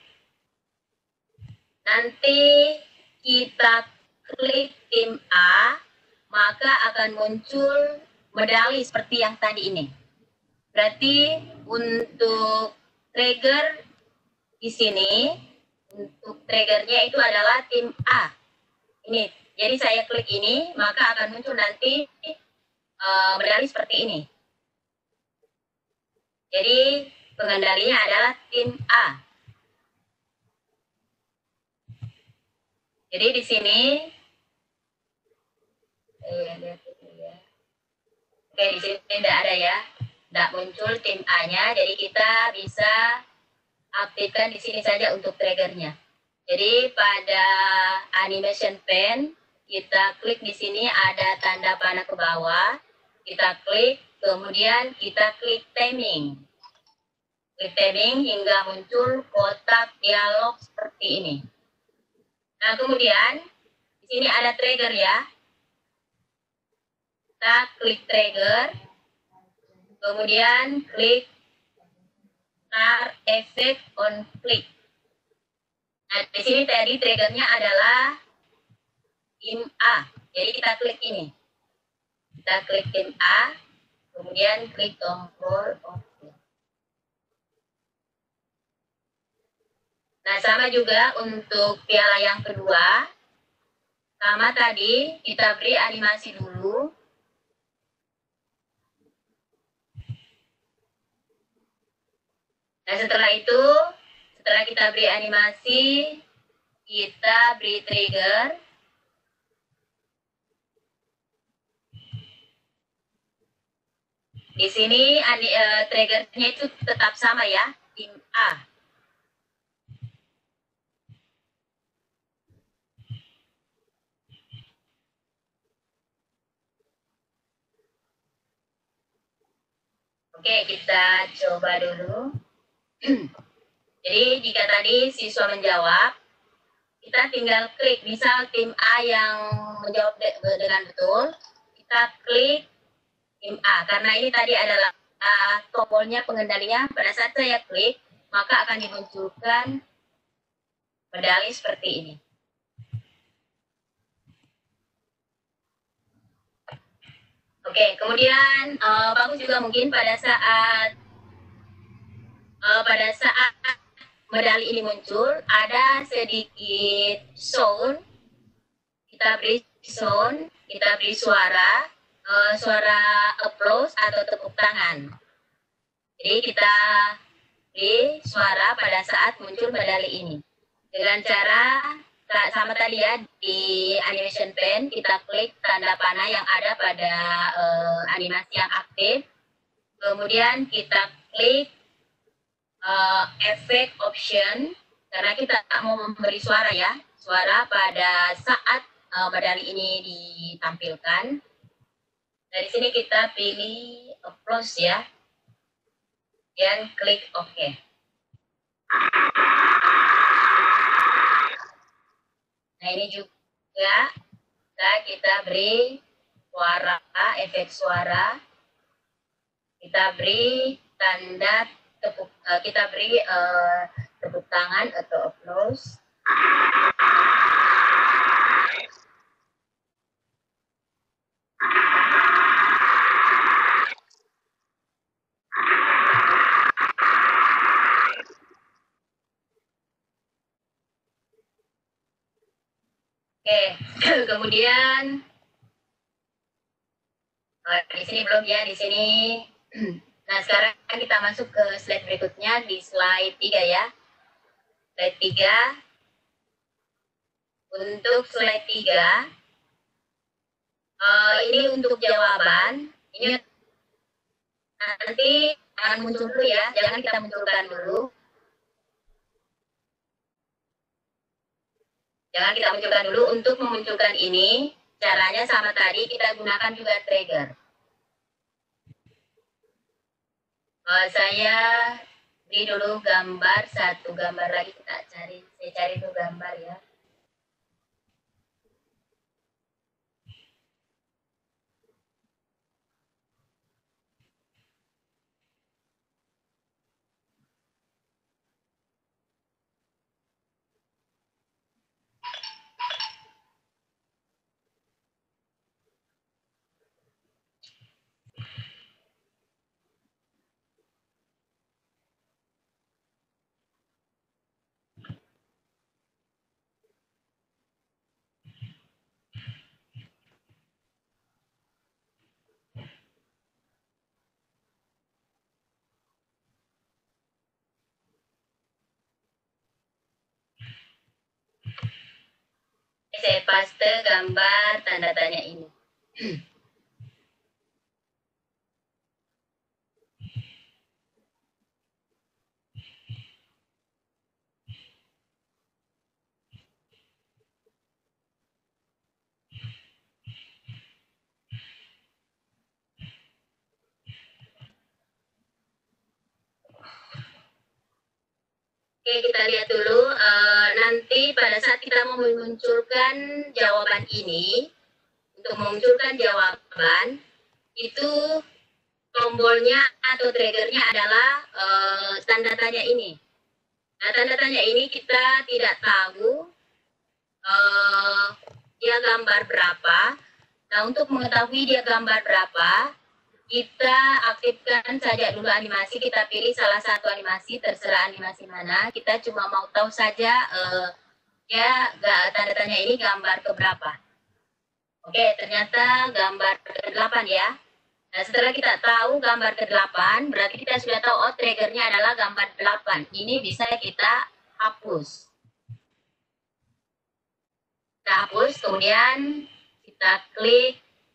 nanti kita klik tim A, maka akan muncul medali seperti yang tadi ini. Berarti untuk trigger di sini, untuk triggernya itu adalah tim A. Ini, jadi saya klik ini, maka akan muncul nanti uh, medali seperti ini. Jadi pengendalinya adalah tim A. Jadi di sini, eh, lihat ini ya. Oke, di sini tidak ada ya, tidak muncul tim A-nya. Jadi kita bisa aktifkan di sini saja untuk triggernya. Jadi pada animation pen kita klik di sini ada tanda panah ke bawah, kita klik, kemudian kita klik timing. Klik timing hingga muncul kotak dialog seperti ini. Nah, kemudian di sini ada trigger ya. Kita klik trigger, kemudian klik start effect on click. Nah, di sini tadi triggernya adalah tim A. Jadi kita klik ini. Kita klik tim A, kemudian klik tombol OK. Nah, sama juga untuk piala yang kedua. Sama tadi, kita beri animasi dulu. Nah, setelah itu, setelah kita beri animasi, kita beri trigger. Di sini uh, triggernya itu tetap sama ya, tim A. Oke, kita coba dulu. Jadi jika tadi siswa menjawab, kita tinggal klik. Misal tim A yang menjawab de dengan betul, kita klik tim A. Karena ini tadi adalah uh, tombolnya pengendalinya. Pada saat saya klik, maka akan dimunculkan medali seperti ini. Oke, kemudian uh, bagus juga mungkin pada saat uh, pada saat medali ini muncul ada sedikit sound. Kita beri sound, kita beri suara, uh, suara applause atau tepuk tangan. Jadi kita beri suara pada saat muncul medali ini dengan cara sama tadi ya, di animation pen kita klik tanda panah yang ada pada uh, animasi yang aktif, kemudian kita klik uh, effect option karena kita mau memberi suara ya, suara pada saat uh, medali ini ditampilkan. Dari sini kita pilih applause ya, dan klik OK. Nah, ini juga nah, kita beri suara, efek suara. Kita beri tanda tepuk, uh, kita beri uh, tepuk tangan atau applause. Oke, kemudian uh, di sini belum ya, di sini. Nah, sekarang kita masuk ke slide berikutnya di slide tiga ya. Slide tiga. Untuk slide tiga, uh, ini untuk jawaban. Ini nanti akan muncul dulu ya, jangan kita munculkan dulu. Jangan kita munculkan dulu. Untuk memunculkan ini, caranya sama tadi, kita gunakan juga trigger. Uh, saya beri dulu gambar, satu gambar lagi kita cari. Saya cari dulu gambar ya. Saya paste gambar tanda tanya ini. Oke, kita lihat dulu. Uh, nanti pada saat kita mau memunculkan jawaban ini, untuk memunculkan jawaban, itu tombolnya atau triggernya adalah uh, tanda tanya ini. Nah, tanda tanya ini kita tidak tahu uh, dia gambar berapa. Nah, untuk mengetahui dia gambar berapa, kita aktifkan saja dulu animasi, kita pilih salah satu animasi, terserah animasi mana. Kita cuma mau tahu saja uh, ya tanda tanya ini gambar keberapa. Oke, ternyata gambar ke delapan ya. Nah, setelah kita tahu gambar ke delapan, berarti kita sudah tahu oh triggernya adalah gambar delapan. Ini bisa kita hapus. Kita hapus, kemudian kita klik.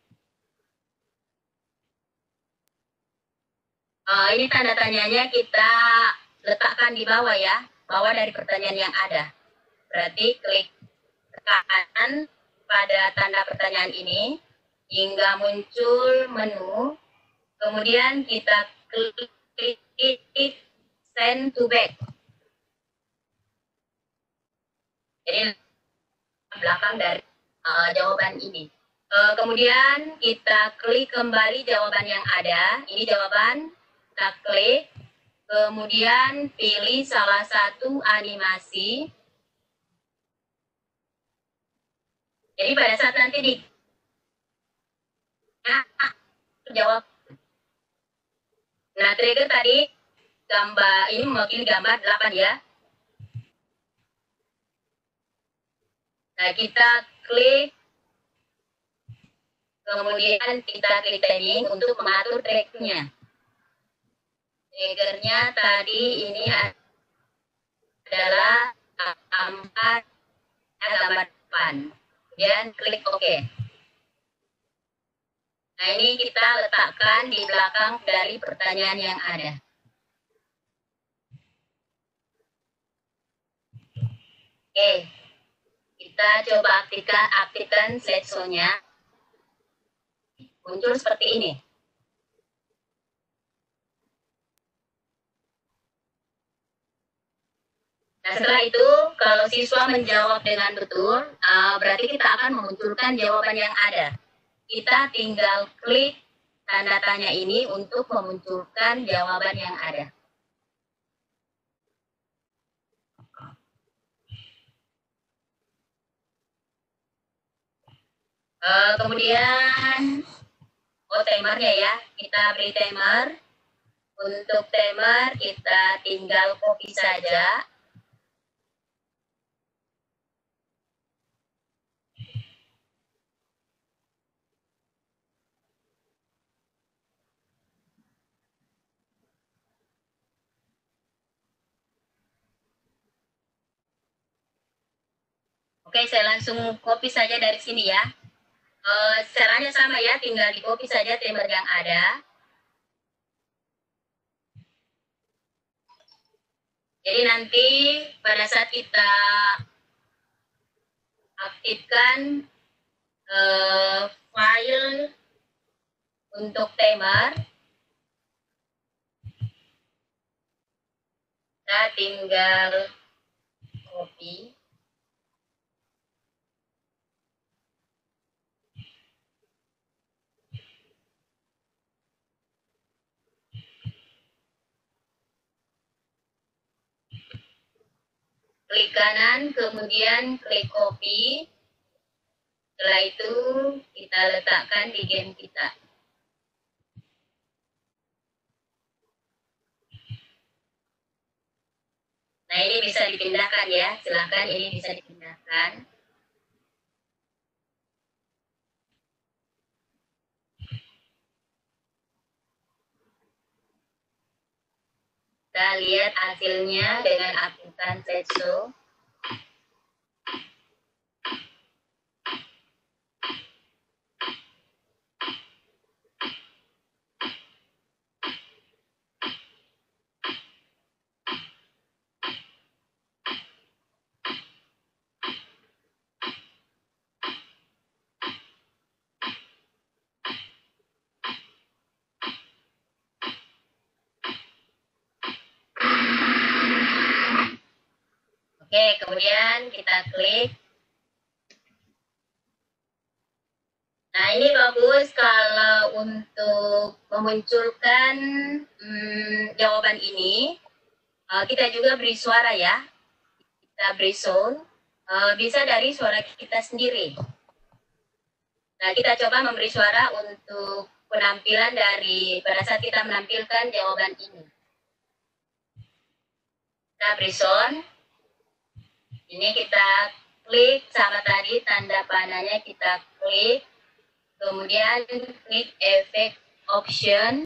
Uh, ini tanda tanyanya kita letakkan di bawah ya, bawah dari pertanyaan yang ada. Berarti klik kanan pada tanda pertanyaan ini hingga muncul menu. Kemudian kita klik, klik send to back. Jadi belakang dari uh, jawaban ini. Uh, kemudian kita klik kembali jawaban yang ada. Ini jawaban. Kita klik, kemudian pilih salah satu animasi. Jadi pada saat nanti di nah, jawab. Nah, trigger tadi gambar ini mewakili gambar delapan ya. Nah, kita klik, kemudian kita klik timing untuk mengatur tracknya. Triggernya tadi ini adalah gambar gambar depan. Kemudian klik OK. Nah, ini kita letakkan di belakang dari pertanyaan yang ada. Oke, kita coba aktifkan, aktifkan slideshow-nya. Muncul seperti ini. Nah, setelah itu, kalau siswa menjawab dengan betul, uh, berarti kita akan memunculkan jawaban yang ada. Kita tinggal klik tanda tanya ini untuk memunculkan jawaban yang ada. Uh, kemudian, oh timernya ya, kita beri timer. Untuk timer, kita tinggal copy saja. Oke, saya langsung copy saja dari sini ya. Uh, caranya sama ya, tinggal di copy saja timer yang ada. Jadi nanti pada saat kita aktifkan uh, file untuk timer, kita tinggal copy. Klik kanan, kemudian klik copy. Setelah itu kita letakkan di game kita. Nah, ini bisa dipindahkan ya. Silakan ini bisa dipindahkan. Kita lihat hasilnya dengan aktifkan slideshow. Oke, kemudian kita klik. Nah, ini bagus kalau untuk memunculkan hmm, jawaban ini. Uh, kita juga beri suara ya. Kita beri sound. Uh, bisa dari suara kita sendiri. Nah, kita coba memberi suara untuk penampilan dari pada saat kita menampilkan jawaban ini. Kita beri sound. Ini kita klik sama tadi tanda panahnya kita klik. Kemudian klik efek option.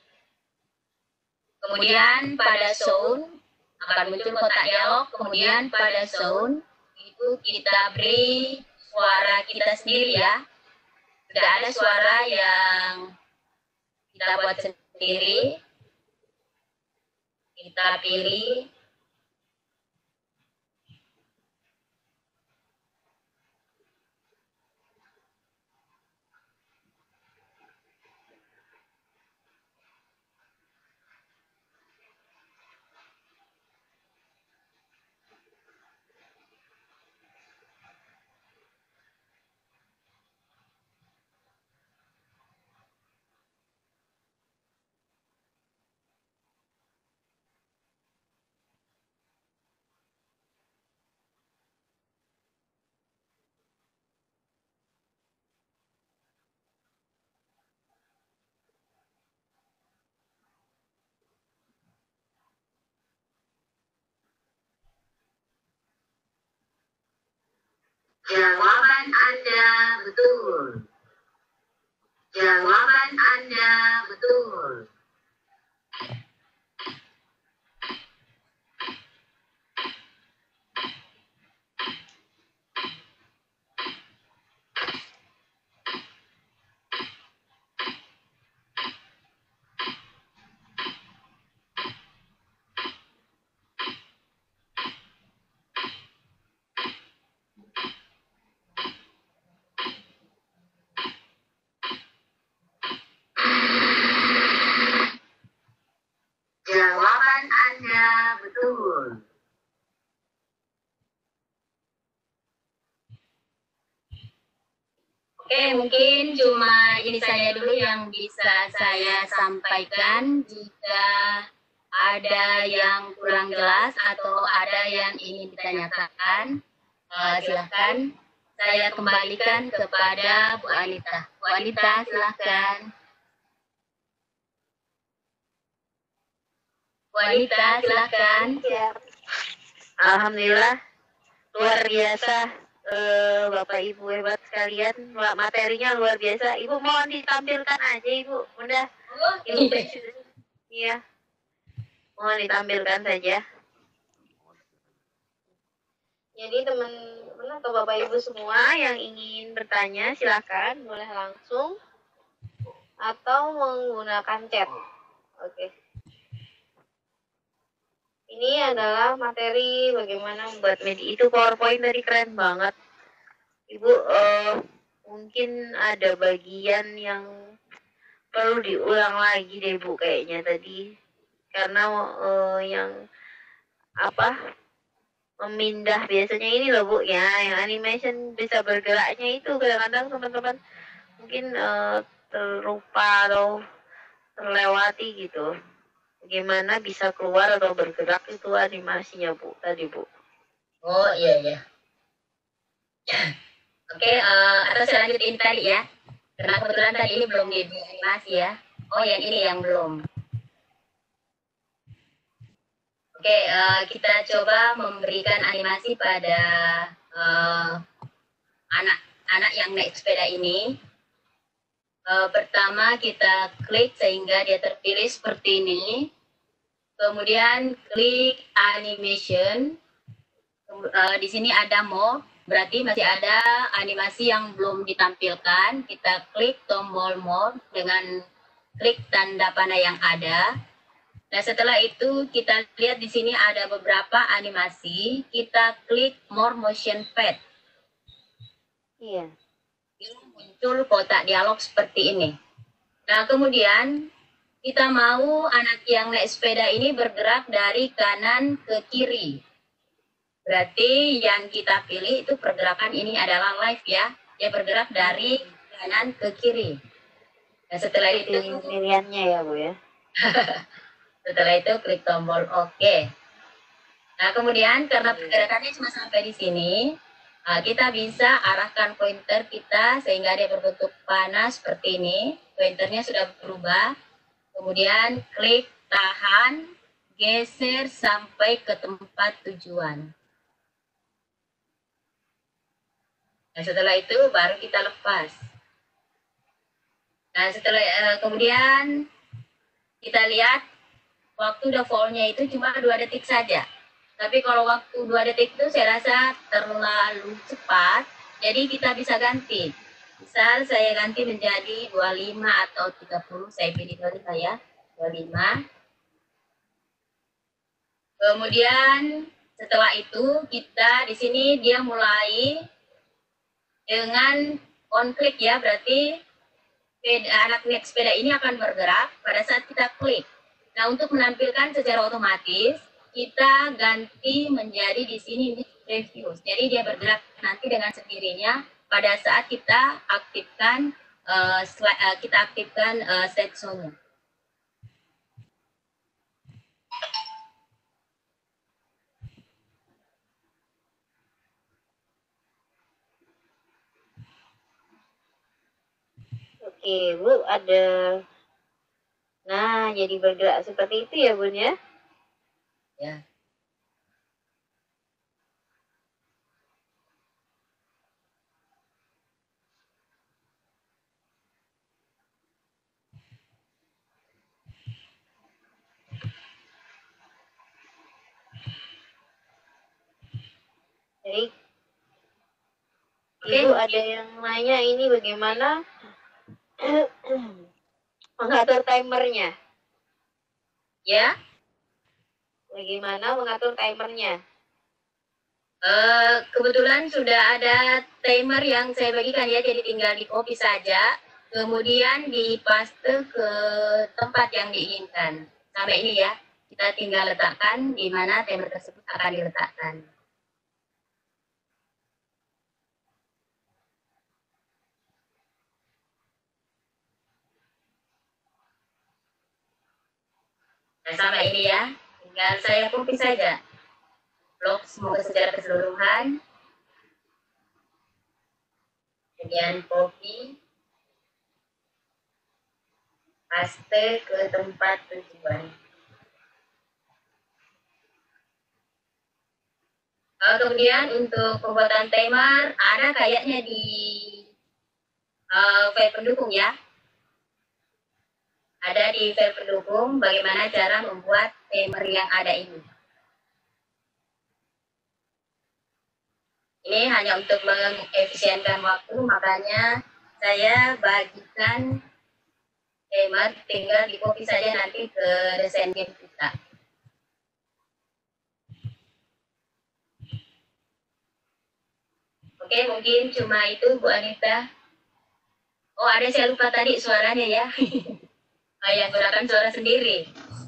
Kemudian pada sound akan muncul kotak dialog. Kemudian pada sound itu kita beri suara kita sendiri ya. Tidak ada suara yang kita buat sendiri. Kita pilih. Jawaban Anda betul. Jawaban Anda betul. Jawaban Anda betul. Oke, mungkin cuma ini saja dulu yang bisa saya sampaikan. Jika ada yang kurang jelas atau ada yang ingin ditanyakan, uh, silahkan saya kembalikan kepada Bu Anita. Bu Anita, silahkan. Bu Anita, silahkan. Ya. Alhamdulillah, luar biasa. Uh, Bapak Ibu hebat sekalian, materinya luar biasa. Ibu mohon ditampilkan aja, Ibu. Udah. Ibu iya. Mohon ditampilkan saja. Jadi teman-teman atau Bapak Ibu semua yang ingin bertanya silahkan, boleh langsung atau menggunakan chat. Oke. Ini adalah materi bagaimana membuat media itu. PowerPoint tadi keren banget. Ibu uh, mungkin ada bagian yang perlu diulang lagi deh Bu kayaknya tadi. Karena uh, yang apa memindah biasanya ini loh Bu ya, yang animation bisa bergeraknya itu kadang-kadang teman-teman mungkin uh, terlupa atau terlewati gitu. Bagaimana bisa keluar atau bergerak itu animasinya Bu tadi Bu. Oh iya iya. Oke, uh, atau saya lanjutin tadi ya. Karena kebetulan tadi ini belum di animasi ya. Oh yang ini yang belum. Oke, uh, kita coba memberikan animasi pada anak-anak uh, yang naik sepeda ini. Uh, pertama kita klik sehingga dia terpilih seperti ini. Kemudian klik animation. Uh, di sini ada more, berarti masih ada animasi yang belum ditampilkan. Kita klik tombol more dengan klik tanda panah yang ada. Nah setelah itu kita lihat di sini ada beberapa animasi. Kita klik more motion pad. Iya. Muncul kotak dialog seperti ini. Nah kemudian kita mau anak yang naik sepeda ini bergerak dari kanan ke kiri. Berarti yang kita pilih itu pergerakan ini adalah live ya. Dia bergerak dari kanan ke kiri. Dan setelah itu pilihannya ya Bu ya. setelah itu klik tombol OK. Nah kemudian karena pergerakannya cuma sampai di sini, kita bisa arahkan pointer kita sehingga dia berbentuk panah seperti ini. Pointernya sudah berubah. Kemudian klik tahan, geser sampai ke tempat tujuan. Nah setelah itu baru kita lepas. Nah setelah uh, kemudian kita lihat waktu defaultnya itu cuma dua detik saja. Tapi kalau waktu dua detik itu saya rasa terlalu cepat. Jadi kita bisa ganti. Misal saya ganti menjadi dua puluh lima atau tiga puluh. Saya pilih dua puluh lima ya. dua puluh lima. Kemudian setelah itu kita di sini dia mulai dengan on klik ya, berarti anak naik sepeda ini akan bergerak pada saat kita klik. Nah, untuk menampilkan secara otomatis, kita ganti menjadi di sini previews. Jadi dia bergerak nanti dengan sendirinya pada saat kita aktifkan uh, slide, uh, kita aktifkan uh, slideshow-nya. Oke Bu, ada. Nah, jadi bergerak seperti itu ya Bun ya? Ya. Jadi, Ibu ada yang nanya ini bagaimana mengatur timernya? Ya. Bagaimana mengatur timernya? Uh, kebetulan sudah ada timer yang saya bagikan ya, jadi tinggal di copy saja, kemudian dipaste ke tempat yang diinginkan. Sampai ini ya, kita tinggal letakkan di mana timer tersebut akan diletakkan. Nah, sama ini ya, tinggal saya copy saja. Blok semoga secara keseluruhan. Kemudian copy. Paste ke tempat tujuan. Uh, kemudian untuk pembuatan timer, ada kayaknya di uh, file pendukung ya. Ada di file pendukung bagaimana cara membuat timer yang ada ini. Ini hanya untuk mengefisienkan waktu, makanya saya bagikan timer, tinggal di copy saja nanti ke desain game kita. Oke, mungkin cuma itu Bu Anita. Oh, ada saya lupa tadi suaranya ya. Yang gunakan suara sendiri.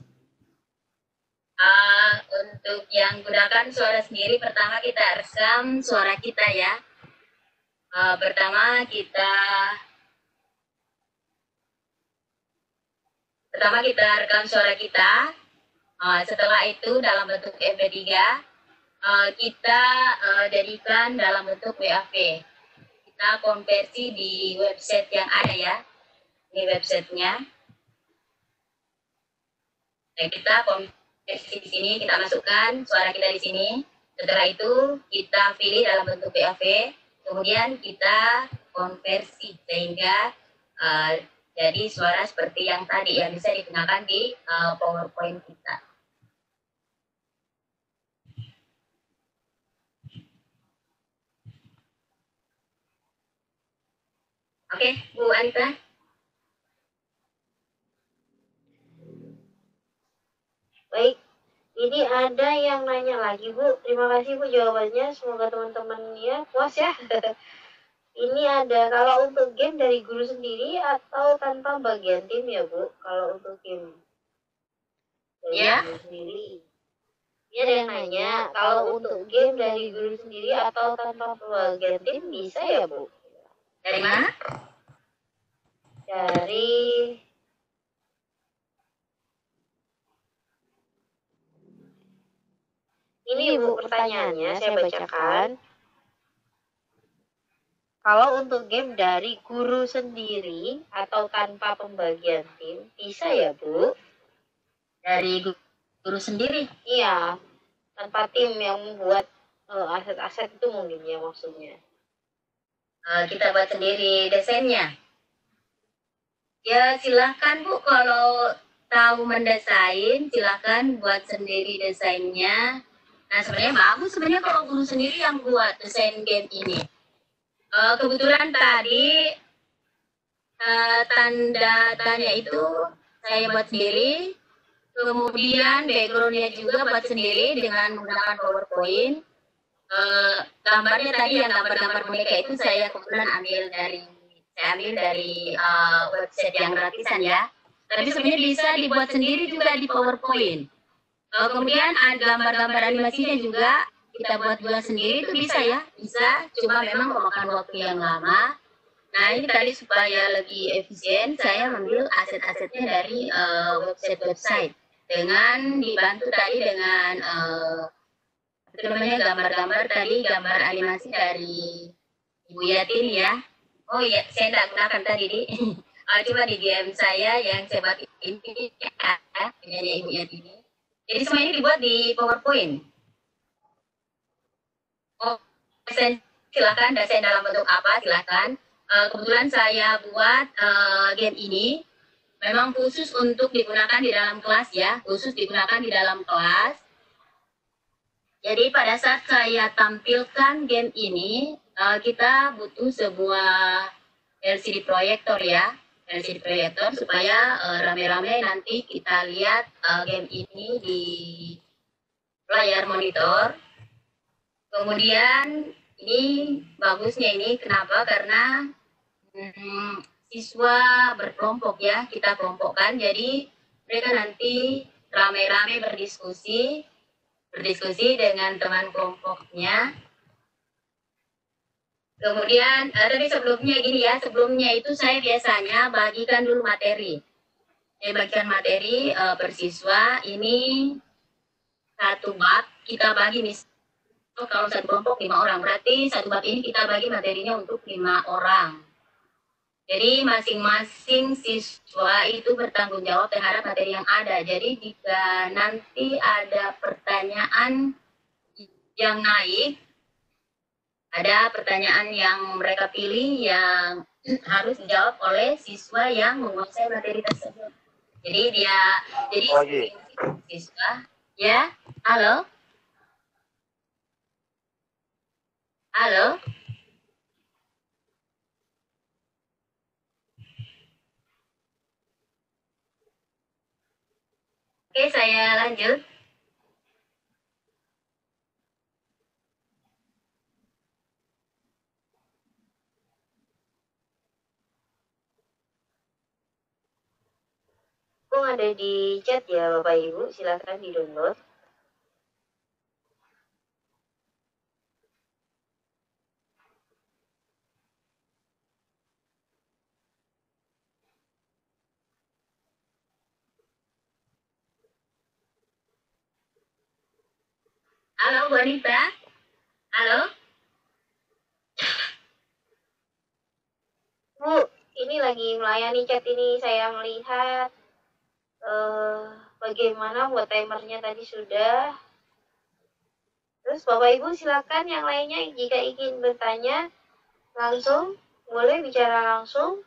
Uh, untuk yang gunakan suara sendiri, pertama kita rekam suara kita ya. Uh, pertama kita pertama kita rekam suara kita. Uh, setelah itu dalam bentuk M P tiga uh, kita uh, jadikan dalam bentuk W A V. Kita konversi di website yang ada ya. Ini websitenya. Dan kita konversi di sini, kita masukkan suara kita di sini. Setelah itu kita pilih dalam bentuk W A V, kemudian kita konversi sehingga uh, jadi suara seperti yang tadi yang bisa digunakan di uh, PowerPoint kita. Oke, Bu Anita. Baik, ini ada yang nanya lagi Bu. Terima kasih Bu jawabannya. Semoga teman-teman ya puas ya. Ini ada kalau untuk game dari guru sendiri atau tanpa bagian tim ya Bu? Kalau untuk game dari ya. guru sendiri. Ini ada yang nanya, kalau untuk game dari guru sendiri atau tanpa pembagian tim bisa ya, Bu? Dari mana? Dari ini Bu pertanyaannya, saya bacakan. Kalau untuk game dari guru sendiri atau tanpa pembagian tim, bisa ya, Bu? Dari guru sendiri? Iya, tanpa tim yang membuat uh, aset-aset itu mungkin ya maksudnya. Uh, kita buat sendiri desainnya. Ya silahkan Bu, kalau tahu mendesain silahkan buat sendiri desainnya. Nah sebenarnya bagus sebenarnya kalau guru sendiri yang buat desain game ini. Uh, kebetulan tadi uh, tanda tanya itu saya buat sendiri. Kemudian backgroundnya juga buat sendiri dengan menggunakan PowerPoint. Uh, gambarnya tadi yang gambar-gambar boneka itu saya kebetulan ambil dari saya ambil dari uh, website yang gratisan ya. Tapi sebenarnya bisa dibuat sendiri juga di PowerPoint. Uh, kemudian ada gambar-gambar animasinya juga kita buat-buat sendiri itu bisa ya, bisa. Cuma memang memakan waktu yang lama. Nah ini tadi supaya lebih efisien saya mengambil aset-asetnya dari uh, website-website. Dengan dibantu tadi dengan uh, itu namanya gambar-gambar tadi, gambar animasi dari Ibu Yatin ya. Oh iya, saya tidak gunakan tadi di uh, cuma di game saya yang saya buat ini ya, punyanya Ibu Yatin ini. Jadi semua ini dibuat di PowerPoint. Oh, silakan desain dalam bentuk apa silakan. Uh, kebetulan saya buat uh, game ini memang khusus untuk digunakan di dalam kelas ya, khusus digunakan di dalam kelas. Jadi pada saat saya tampilkan game ini, uh, kita butuh sebuah L C D proyektor ya, L C D proyektor supaya rame-rame uh, nanti kita lihat uh, game ini di layar monitor. Kemudian ini bagusnya ini kenapa? Karena hmm, siswa berkelompok ya, kita kelompokkan, jadi mereka nanti rame-rame berdiskusi, berdiskusi dengan teman kelompoknya. Kemudian, eh, tapi sebelumnya gini ya, sebelumnya itu saya biasanya bagikan dulu materi. Saya bagikan materi eh, bersiswa, ini satu bab, kita bagi misalnya, kalau satu kelompok lima orang, berarti satu bab ini kita bagi materinya untuk lima orang. Jadi masing-masing siswa itu bertanggung jawab terhadap materi yang ada. Jadi jika nanti ada pertanyaan yang naik, ada pertanyaan yang mereka pilih yang harus dijawab oleh siswa yang menguasai materi tersebut. Jadi dia, jadi siswa, ya, halo, halo. Oke, saya lanjut. Kok ada di chat ya Bapak Ibu, silakan di-download. Halo, Bu Anita. Halo. Bu, ini lagi melayani chat ini, saya melihat uh, bagaimana buat timernya tadi sudah. Terus Bapak Ibu silakan yang lainnya jika ingin bertanya langsung, boleh bicara langsung.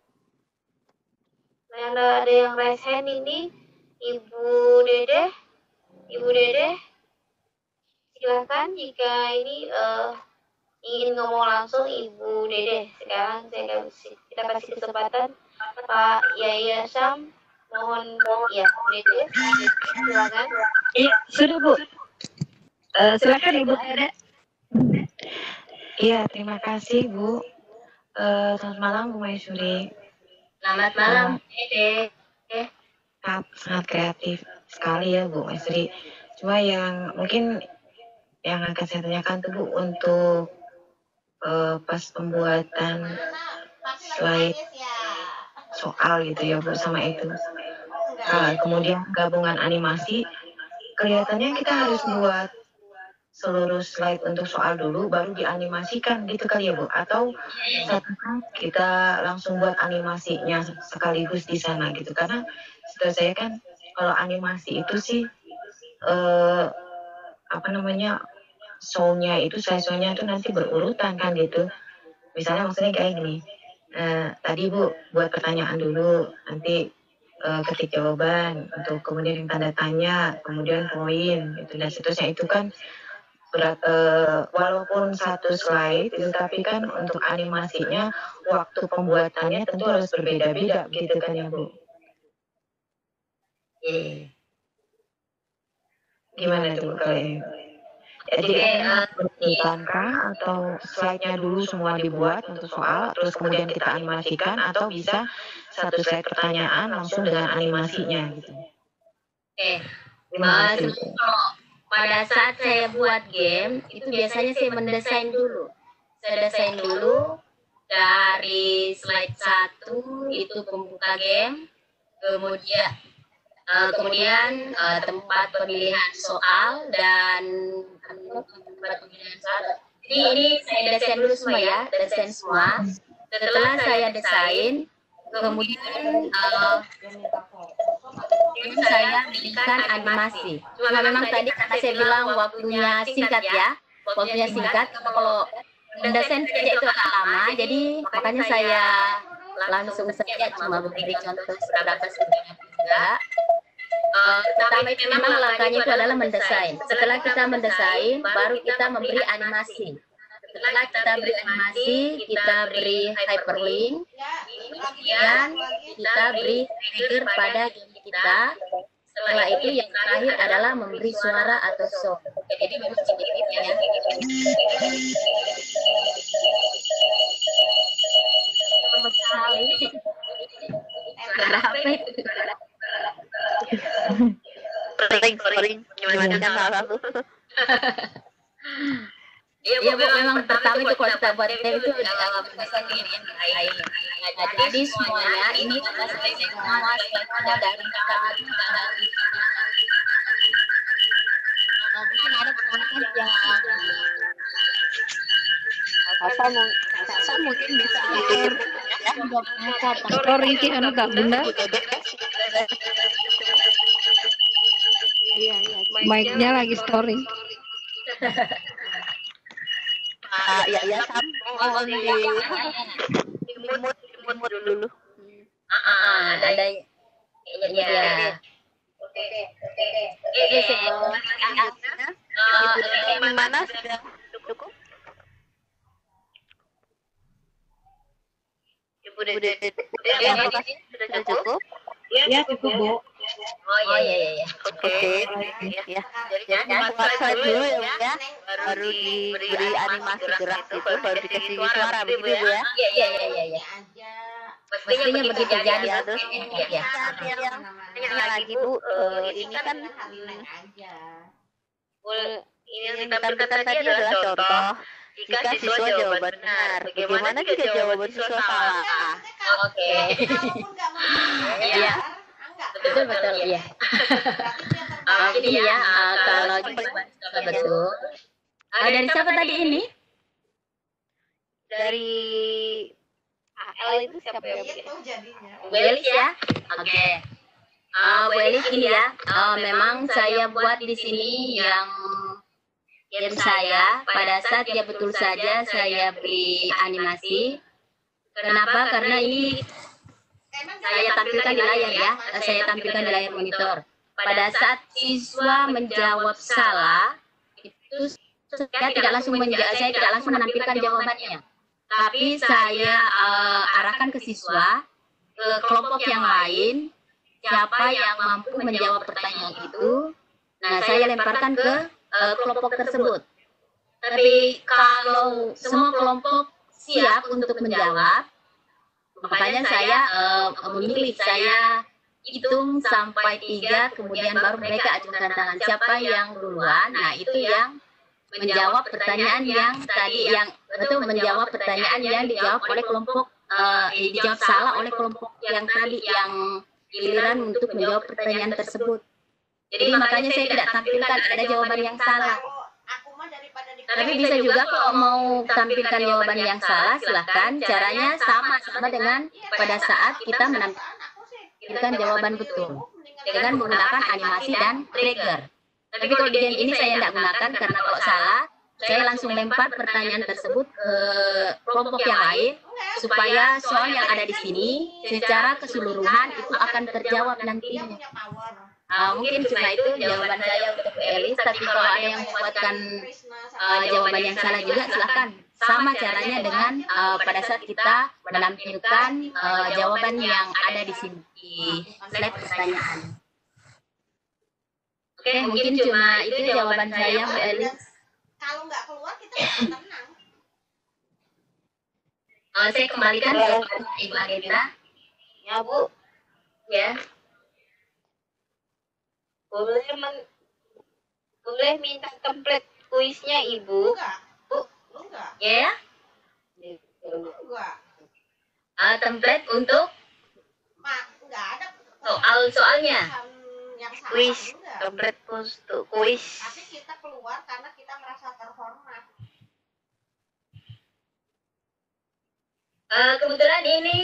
Ada, ada yang raise hand ini, Ibu Dede, Ibu Dede, silakan jika ini uh, ingin ngomong langsung Ibu Dede. Sekarang saya kasih, kita kasih kesempatan Pak Yaya Sam, mohon ya Bu Dede, silakan. Iya, sudah Bu. Uh, silakan Ibu Dede. Iya, terima kasih Bu. Uh, selamat malam Bu Maisuri. Selamat malam, Dede. Uh, sangat, sangat kreatif sekali ya Bu Maisuri. Cuma yang mungkin yang akan saya tanyakan tuh Bu untuk uh, pas pembuatan slide soal gitu ya Bu sama itu. Uh, kemudian gabungan animasi, kelihatannya kita harus buat seluruh slide untuk soal dulu baru dianimasikan gitu kali ya Bu, atau satu kan kita langsung buat animasinya sekaligus di sana gitu, karena setahu saya kan kalau animasi itu sih eh, apa namanya show-nya itu slide-nya itu nanti berurutan kan gitu. Misalnya maksudnya kayak gini, eh, tadi Bu buat pertanyaan dulu, nanti eh, ketik jawaban untuk kemudian tanda tanya, kemudian poin gitu, dan seterusnya itu kan berat, uh, walaupun satu slide itu, tapi kan untuk animasinya waktu pembuatannya tentu harus berbeda-beda gitu kan ya Bu. Yeah. Gimana tuh kalau ini? Ya, jadi uh, berjalan atau slide-nya dulu semua dibuat untuk soal, terus kemudian kita animasikan, atau bisa satu slide pertanyaan langsung dengan animasinya gitu. Oke. Okay. Uh, kalau pada saat saya buat game, itu biasanya saya mendesain dulu. Saya desain dulu dari slide satu itu pembuka game, kemudian uh, kemudian uh, tempat pemilihan soal dan tempat pemilihan soal. Jadi ini saya desain dulu semua ya, desain semua. Setelah saya desain, kemudian uh, saya berikan animasi. Cuma memang tadi karena saya bilang waktunya singkat ya, waktunya singkat. Kalau mendesain saja itu agak lama, jadi makanya saya langsung saja cuma memberi contoh beberapa sebenarnya juga. Uh, pertama itu memang langkahnya itu adalah mendesain. Setelah kita mendesain, baru kita memberi animasi. Setelah kita beri animasi, kita beri hyperlink, kemudian kita beri trigger pada game kita. Setelah itu yang terakhir adalah memberi suara atau sound. Jadi memang sedikit ya. Sekali. Suara apa itu? Sering, sering. Gimana salah lu? Iya Bu, ya, memang pertama itu kalau kita buat game itu mendesain ini yang lain. Nah, jadi semuanya ini adalah semua slide-nya dari pertama kita dari mungkin ada pertanyaan yang Asal mungkin bisa ya. Story ki anu tak Bunda? Iya, iya. Mic-nya lagi story. Ah, ya ya sam mohon di dimut dimut dulu. Ah, ada ya. Oke. Oke, sebelum Di mana sudah cukup? Ibu Dede, sudah cukup? Ya, cukup Bu. Oh iya iya iya. Oke. Ya. Jadi buat slide dulu ya Bu ya. Baru diberi animasi gerak itu, baru dikasih suara begitu Bu ya. Iya iya iya iya. Mestinya begitu jadi ya, terus ya. Yang lagi Bu, ini kan ini yang ditampilkan tadi adalah contoh jika siswa jawaban benar, bagaimana jika jawaban siswa salah? Oke. Iya. Betul betul ya. Ini ya kalau betul. Ah, dari siapa tadi ini? Dari L itu siapa ya? Bu Elis ya. Oke. Uh, Bu Elis ini ya. Uh, memang saya buat di sini yang game saya pada saat ya betul saja saya beri animasi. Kenapa? Karena ini saya tampilkan di layar ya, saya tampilkan di layar monitor. Pada saat siswa menjawab salah, itu saya tidak langsung menjawab, saya tidak langsung menampilkan jawabannya. Tapi saya uh, arahkan ke siswa, ke kelompok yang lain, siapa yang mampu menjawab pertanyaan itu. Nah, saya lemparkan ke uh, kelompok tersebut. Tapi kalau semua kelompok siap untuk menjawab, makanya saya uh, memilih saya hitung sampai tiga, kemudian baru mereka ajukan tangan. Siapa yang duluan, nah itu yang menjawab pertanyaan yang tadi, yang betul menjawab pertanyaan yang dijawab oleh kelompok, uh, dijawab salah oleh kelompok yang tadi, yang giliran untuk menjawab pertanyaan tersebut. Jadi makanya saya tidak tampilkan ada jawaban yang salah. Tapi bisa juga kalau mau tampilkan jawaban yang salah, silahkan. Caranya sama sama dengan pada saat kita menampilkan jawaban betul, dengan menggunakan animasi dan trigger. Tapi kalau di game ini saya tidak gunakan karena kalau salah, saya langsung lempar pertanyaan tersebut ke kelompok yang lain supaya soal yang ada di sini secara keseluruhan itu akan terjawab nantinya. Uh, mungkin cuma itu jawaban saya untuk Elis, tapi kalau ada yang membuatkan uh, jawaban yang salah juga silahkan. Sama caranya dengan uh, pada saat kita menampilkan uh, jawaban yang ada di sini di slide pertanyaan. Oke, okay, mungkin cuma itu jawaban saya Bu Elis. Kalau nggak keluar kita nggak tenang. Uh, saya kembalikan ke Ibu Agenda. Ya Bu. Ya. Boleh men boleh minta template kuisnya Ibu? Enggak. Bu. Enggak. Ya. Enggak. Uh, template untuk Mak, enggak ada soal-soalnya. Yang salah, Kuis, enggak. template untuk kuis. Tapi kita keluar karena kita merasa terhormat. Uh, kebetulan ini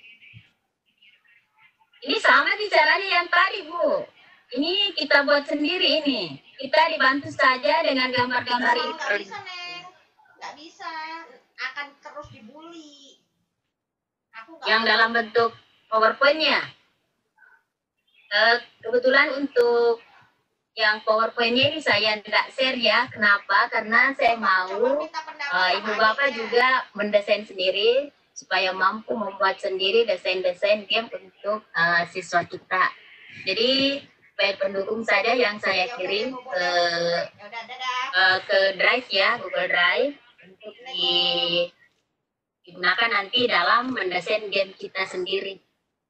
ini sama sih caranya yang tadi Bu. Ini kita buat sendiri ini. Kita dibantu saja dengan gambar-gambar Kalau ini. nggak bisa Neng, nggak bisa, akan terus dibully. Aku nggak Yang dalam bentuk PowerPoint-nya. Uh, kebetulan untuk yang PowerPoint-nya ini saya tidak share ya. Kenapa? Karena saya mau uh, Ibu Bapak juga mendesain sendiri supaya mampu membuat sendiri desain-desain game untuk uh, siswa kita. Jadi file pendukung saja yang saya kirim ke uh, ke Drive ya, Google Drive, untuk di, digunakan nanti dalam mendesain game kita sendiri.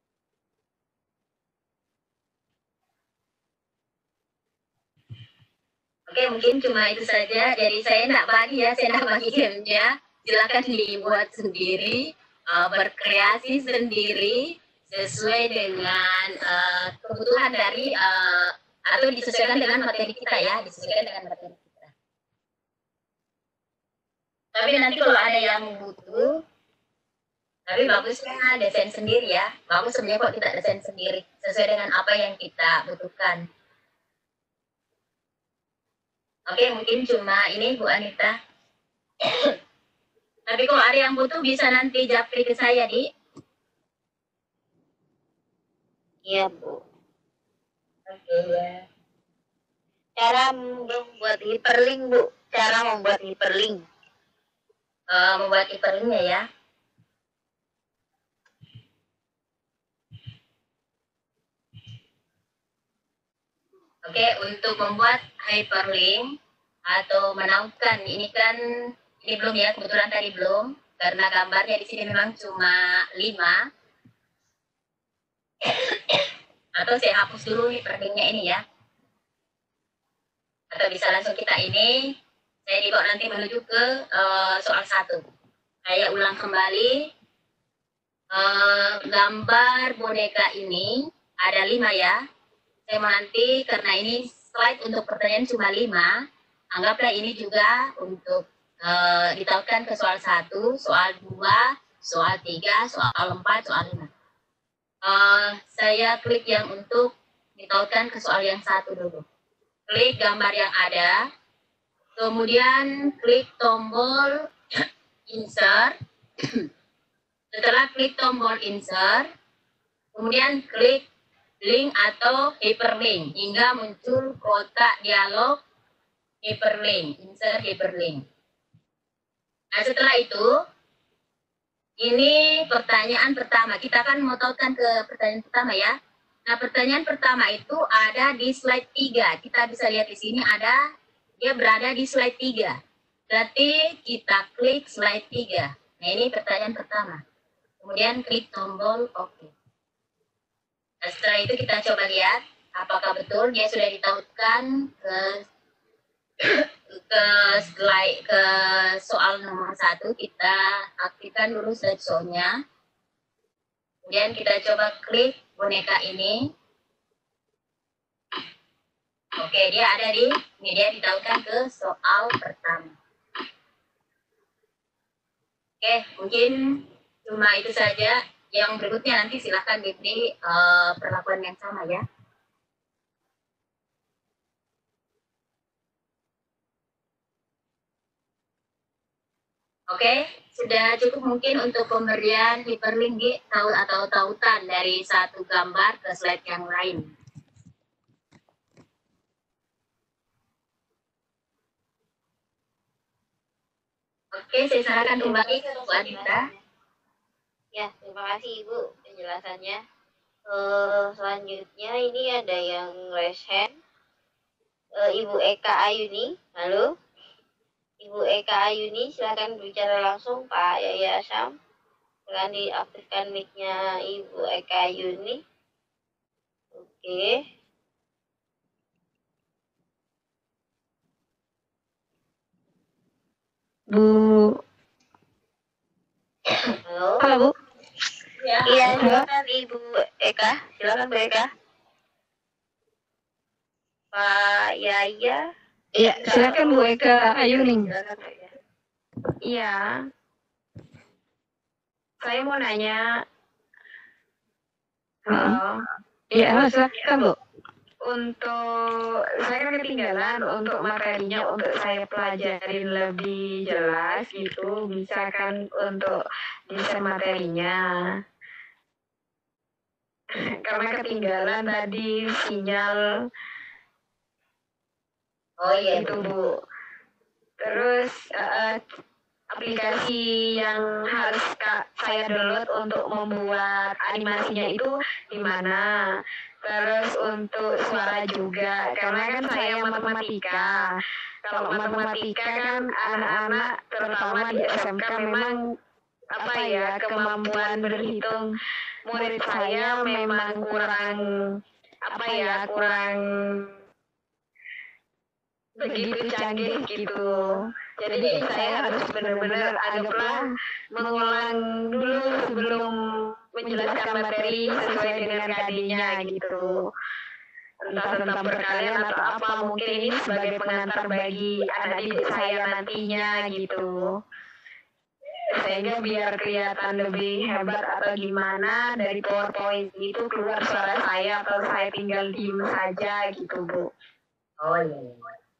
Oke, mungkin cuma itu saja. Jadi saya tidak bagi ya, saya tidak bagi gamenya. Silakan dibuat sendiri, uh, berkreasi sendiri sesuai dengan uh, kebutuhan dari uh, atau disesuaikan dengan materi kita ya, disesuaikan dengan materi kita. Tapi nanti kalau ada yang butuh, tapi bagusnya desain sendiri ya. Bagus sebenarnya kalau kita desain sendiri sesuai dengan apa yang kita butuhkan. Oke, mungkin cuma ini Bu Anita. Tapi kalau ada yang butuh bisa nanti japri ke saya, Di. Iya Bu. Oke ya. Cara membuat hyperlink Bu. Cara membuat hyperlink. Uh, membuat hyperlinknya ya. Oke, untuk membuat hyperlink atau menautkan, ini kan ini belum ya, kebetulan tadi belum, karena gambarnya di sini memang cuma lima. Atau saya hapus dulu hyperlinknya ini ya. Atau bisa langsung kita ini, saya dibawa nanti menuju ke uh, soal satu. Saya ulang kembali, uh, gambar boneka ini ada lima ya. Saya mau nanti, karena ini slide untuk pertanyaan cuma lima, anggaplah ini juga untuk uh, ditautkan ke soal satu, soal dua, soal tiga, soal empat, soal lima. Uh, saya klik yang untuk ditautkan ke soal yang satu dulu. Klik gambar yang ada, kemudian klik tombol insert. Setelah klik tombol insert, kemudian klik link atau hyperlink hingga muncul kotak dialog hyperlink, insert hyperlink. Nah setelah itu, ini pertanyaan pertama. Kita akan mau tautkan ke pertanyaan pertama ya. Nah pertanyaan pertama itu ada di slide tiga. Kita bisa lihat di sini ada, dia berada di slide tiga. Berarti kita klik slide tiga. Nah ini pertanyaan pertama. Kemudian klik tombol OK. Nah, setelah itu kita coba lihat apakah betul dia sudah ditautkan ke ke slide ke soal nomor satu. Kita aktifkan dulu slideshow-nya. Kemudian kita coba klik boneka ini. Oke, dia ada di ini, dia ditautkan ke soal pertama. Oke, mungkin cuma itu saja. Yang berikutnya nanti silahkan diberi uh, perlakuan yang sama ya. Oke, sudah cukup mungkin untuk pemberian hiperlink di taut atau tautan dari satu gambar ke slide yang lain. Oke, saya sarankan kembali ke Bu Adita. Ya, terima kasih Ibu penjelasannya. Uh, selanjutnya ini ada yang raise hand. Uh, Ibu Eka Ayuni, halo. Ibu Eka Ayuni, silakan bicara langsung Pak Yaya Asyam. Silakan diaktifkan mic-nya Ibu Eka Ayuni. Oke. Bu. Halo. Halo, Bu. Ya, Iya, silakan Ibu Eka. Silakan Bu Eka. Pak Yaya. Iya, silakan Bu Eka Ayuning. Silakan Bu Eka. Iya. Saya mau nanya. Halo. Iya, halo, silakan Bu. Untuk saya kan ketinggalan untuk materinya untuk saya pelajarin lebih jelas gitu, bisa kan untuk desain materinya. Karena ketinggalan tadi sinyal. Oh iya itu Bu. Terus uh, aplikasi yang harus Kak, saya download untuk membuat animasinya itu di mana? Terus untuk suara juga, karena kan saya matematika. Kalau matematika kan anak-anak terutama di S M K memang apa ya, kemampuan berhitung murid saya memang kurang apa ya, kurang begitu canggih gitu. Jadi saya harus benar-benar anggaplah mengulang dulu sebelum menjelaskan materi sesuai dengan K D-nya gitu. Entah tentang perkalian atau apa, mungkin ini sebagai pengantar bagi anak didik saya nantinya gitu. Sehingga biar kelihatan lebih hebat atau gimana dari PowerPoint itu keluar suara saya atau saya tinggal diem saja gitu Bu. Oh iya.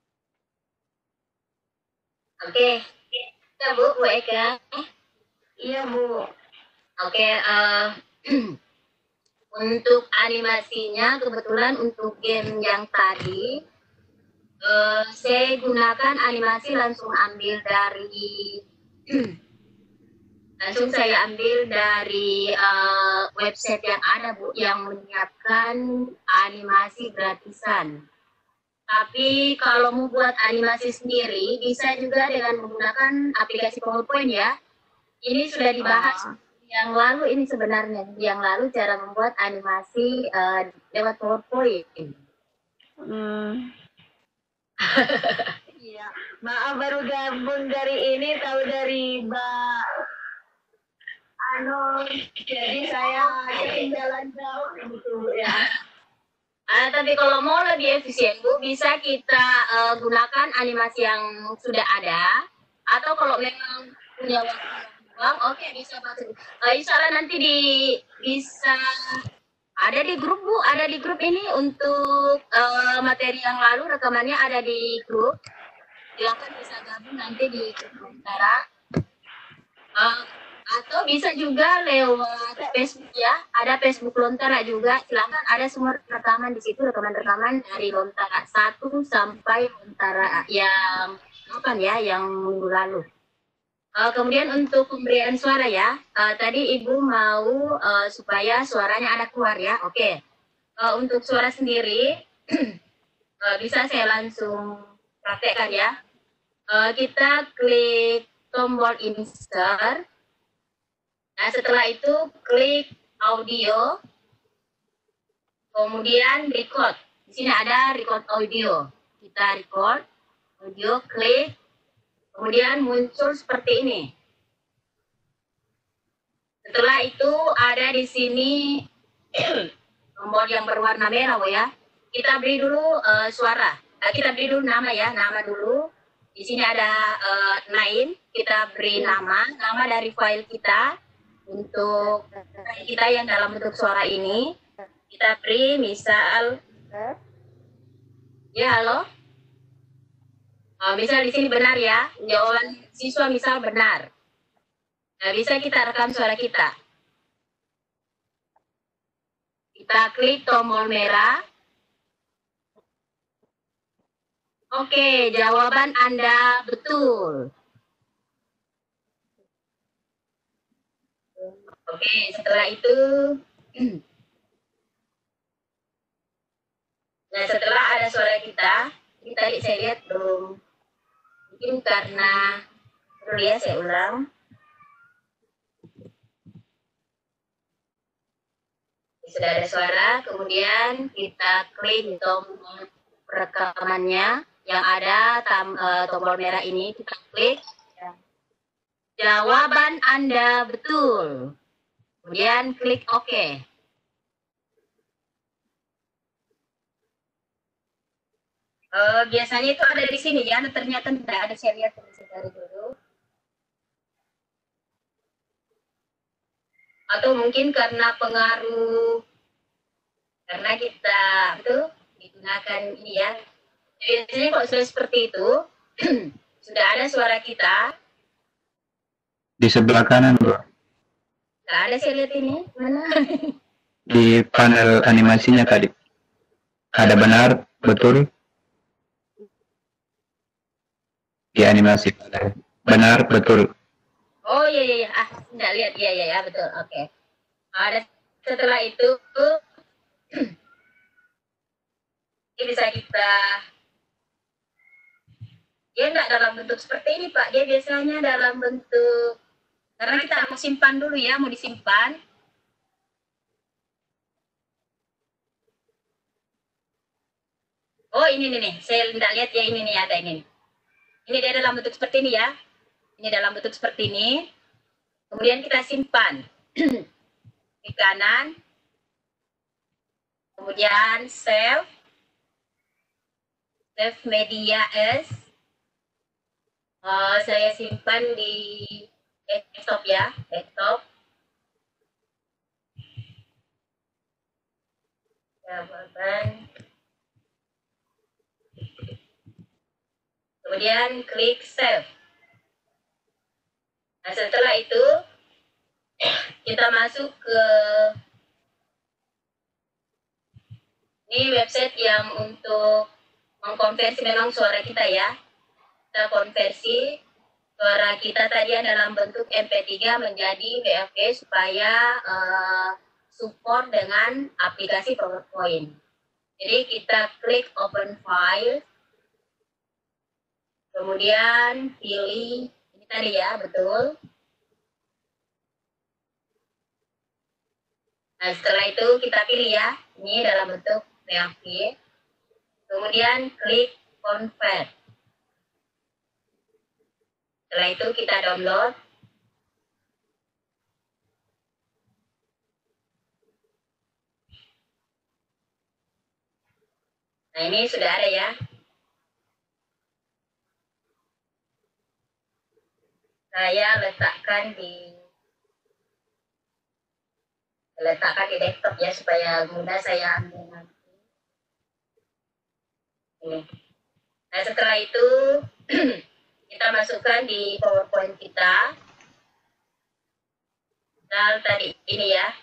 Oke, ya Bu, Bu Eka. Iya Bu. Oke, uh, untuk animasinya kebetulan untuk game yang tadi uh, saya gunakan animasi langsung ambil dari langsung saya ambil dari uh, website yang ada Bu, yang menyiapkan animasi gratisan. Tapi kalau mau buat animasi sendiri bisa juga dengan menggunakan aplikasi PowerPoint ya. Ini sudah dibahas uh. yang lalu ini sebenarnya yang lalu cara membuat animasi uh, lewat PowerPoint. Hmm. Iya, maaf baru gabung dari ini, tahu dari Mbak Anu, jadi saya ketinggalan jauh gitu ya. Uh, tapi kalau mau lebih efisien Bu, bisa kita uh, gunakan animasi yang sudah ada, atau kalau memang punya waktu yang luang, oke okay, bisa pakai. Uh, insya Allah nanti di bisa ada di grup Bu, ada di grup ini untuk uh, materi yang lalu rekamannya ada di grup. Silakan bisa gabung nanti di grup Lontara. Uh, atau bisa juga lewat Facebook ya, ada Facebook Lontara juga. Silakan, ada semua rekaman di situ, rekaman-rekaman dari Lontara satu sampai Lontara yang kapan ya, yang minggu lalu. Uh, kemudian untuk pemberian suara ya, uh, tadi Ibu mau uh, supaya suaranya ada keluar ya, oke. Okay. Uh, untuk suara sendiri uh, bisa saya langsung praktekkan ya. Uh, kita klik tombol insert. Nah, setelah itu klik audio. Kemudian record. Di sini ada record audio. Kita record audio, klik. Kemudian muncul seperti ini. Setelah itu ada di sini tombol yang berwarna merah, ya. Kita beri dulu uh, suara. Uh, kita beri dulu nama ya, nama dulu. Di sini ada uh, name. Kita beri nama, nama dari file kita untuk kita yang dalam bentuk suara ini. Kita beri misal, ya halo. Uh, misal di sini benar ya, jawaban siswa misal benar. Nah, bisa kita rekam suara kita. Kita klik tombol merah. Oke, jawaban Anda betul. Oke, setelah itu, nah setelah ada suara kita, ini tadi saya lihat belum, mungkin karena, dulu ya saya ulang. Sudah ada suara, kemudian kita klik tombol rekamannya yang ada tam, uh, tombol merah ini, kita klik. Jawaban Anda betul. Kemudian klik OK. Uh, biasanya itu ada di sini ya, ternyata tidak ada, saya lihat dari dulu. Atau mungkin karena pengaruh, karena kita itu digunakan ini ya. Biasanya kalau sudah seperti itu, sudah ada suara kita. Di sebelah kanan, Bro. Nggak ada, saya lihat ini. Mana? Di panel animasinya tadi. Ada benar, betul. Di animasi. Benar, betul. Oh iya, iya, iya. Ah, nggak lihat. Iya, iya, ya, betul. Oke. Okay. Ada setelah itu, ini bisa kita, dia nggak dalam bentuk seperti ini, Pak. Dia biasanya dalam bentuk, karena kita mau simpan dulu ya, mau disimpan. Oh ini nih, nih. Saya tidak lihat ya, ini nih ada ini. Ini dia dalam bentuk seperti ini ya. Ini dalam bentuk seperti ini. Kemudian kita simpan di kanan. Kemudian save. Save media as. Uh, saya simpan di desktop ya, desktop. Jawaban. Kemudian klik save. Nah setelah itu kita masuk ke ini website yang untuk mengkonversi memang suara kita ya. Kita konversi suara kita tadi dalam bentuk M P tiga menjadi W F G supaya uh, support dengan aplikasi PowerPoint. Jadi kita klik open file. Kemudian pilih ini tadi ya, betul. Nah setelah itu kita pilih ya, ini dalam bentuk W F G. Kemudian klik convert. Setelah itu kita download. Nah ini sudah ada ya. Saya letakkan di letakkan di desktop ya supaya mudah saya ambil nanti. Ini. Nah setelah itu kita masukkan di PowerPoint kita. Nah tadi ini ya.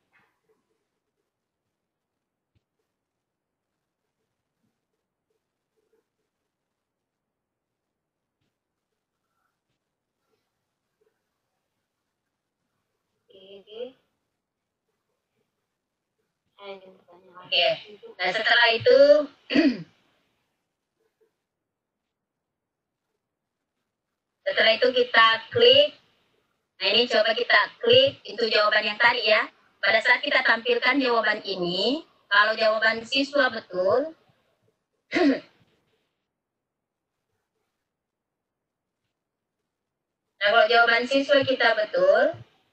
Oke, nah setelah itu setelah itu kita klik. Nah ini coba kita klik itu jawaban yang tadi ya. Pada saat kita tampilkan jawaban ini, Kalau jawaban siswa betul, nah kalau jawaban siswa kita betul,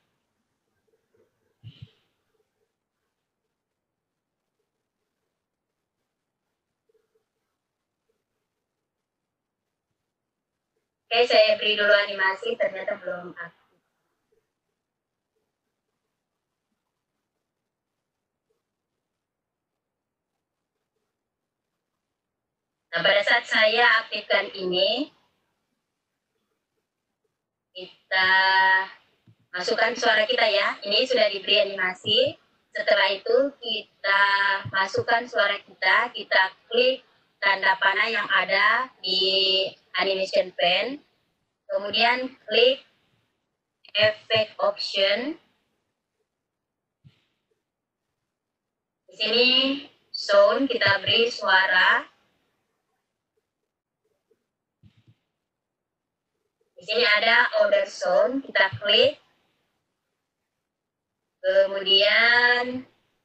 oke saya beri dulu animasi, ternyata belum aktif. Nah, pada saat saya aktifkan ini, kita masukkan suara kita ya. Ini sudah diberi animasi. Setelah itu kita masukkan suara kita, kita klik tanda panah yang ada di animation pen. Kemudian klik effect option. Di sini sound kita beri suara. Di sini ada order sound, kita klik. Kemudian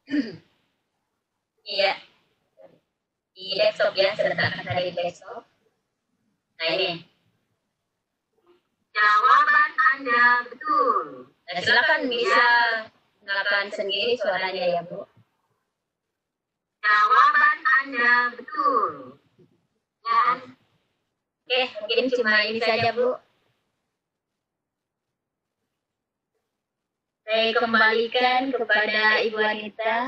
iya di desktop ya, saya letakkan tadi di desktop. Nah ini jawaban Anda betul. Nah, silakan bisa nyalakan sendiri suaranya ya Bu. Jawaban Anda betul. Ya. Oke, mungkin cuma ini saja Bu. Saya kembalikan kepada Ibu Anita.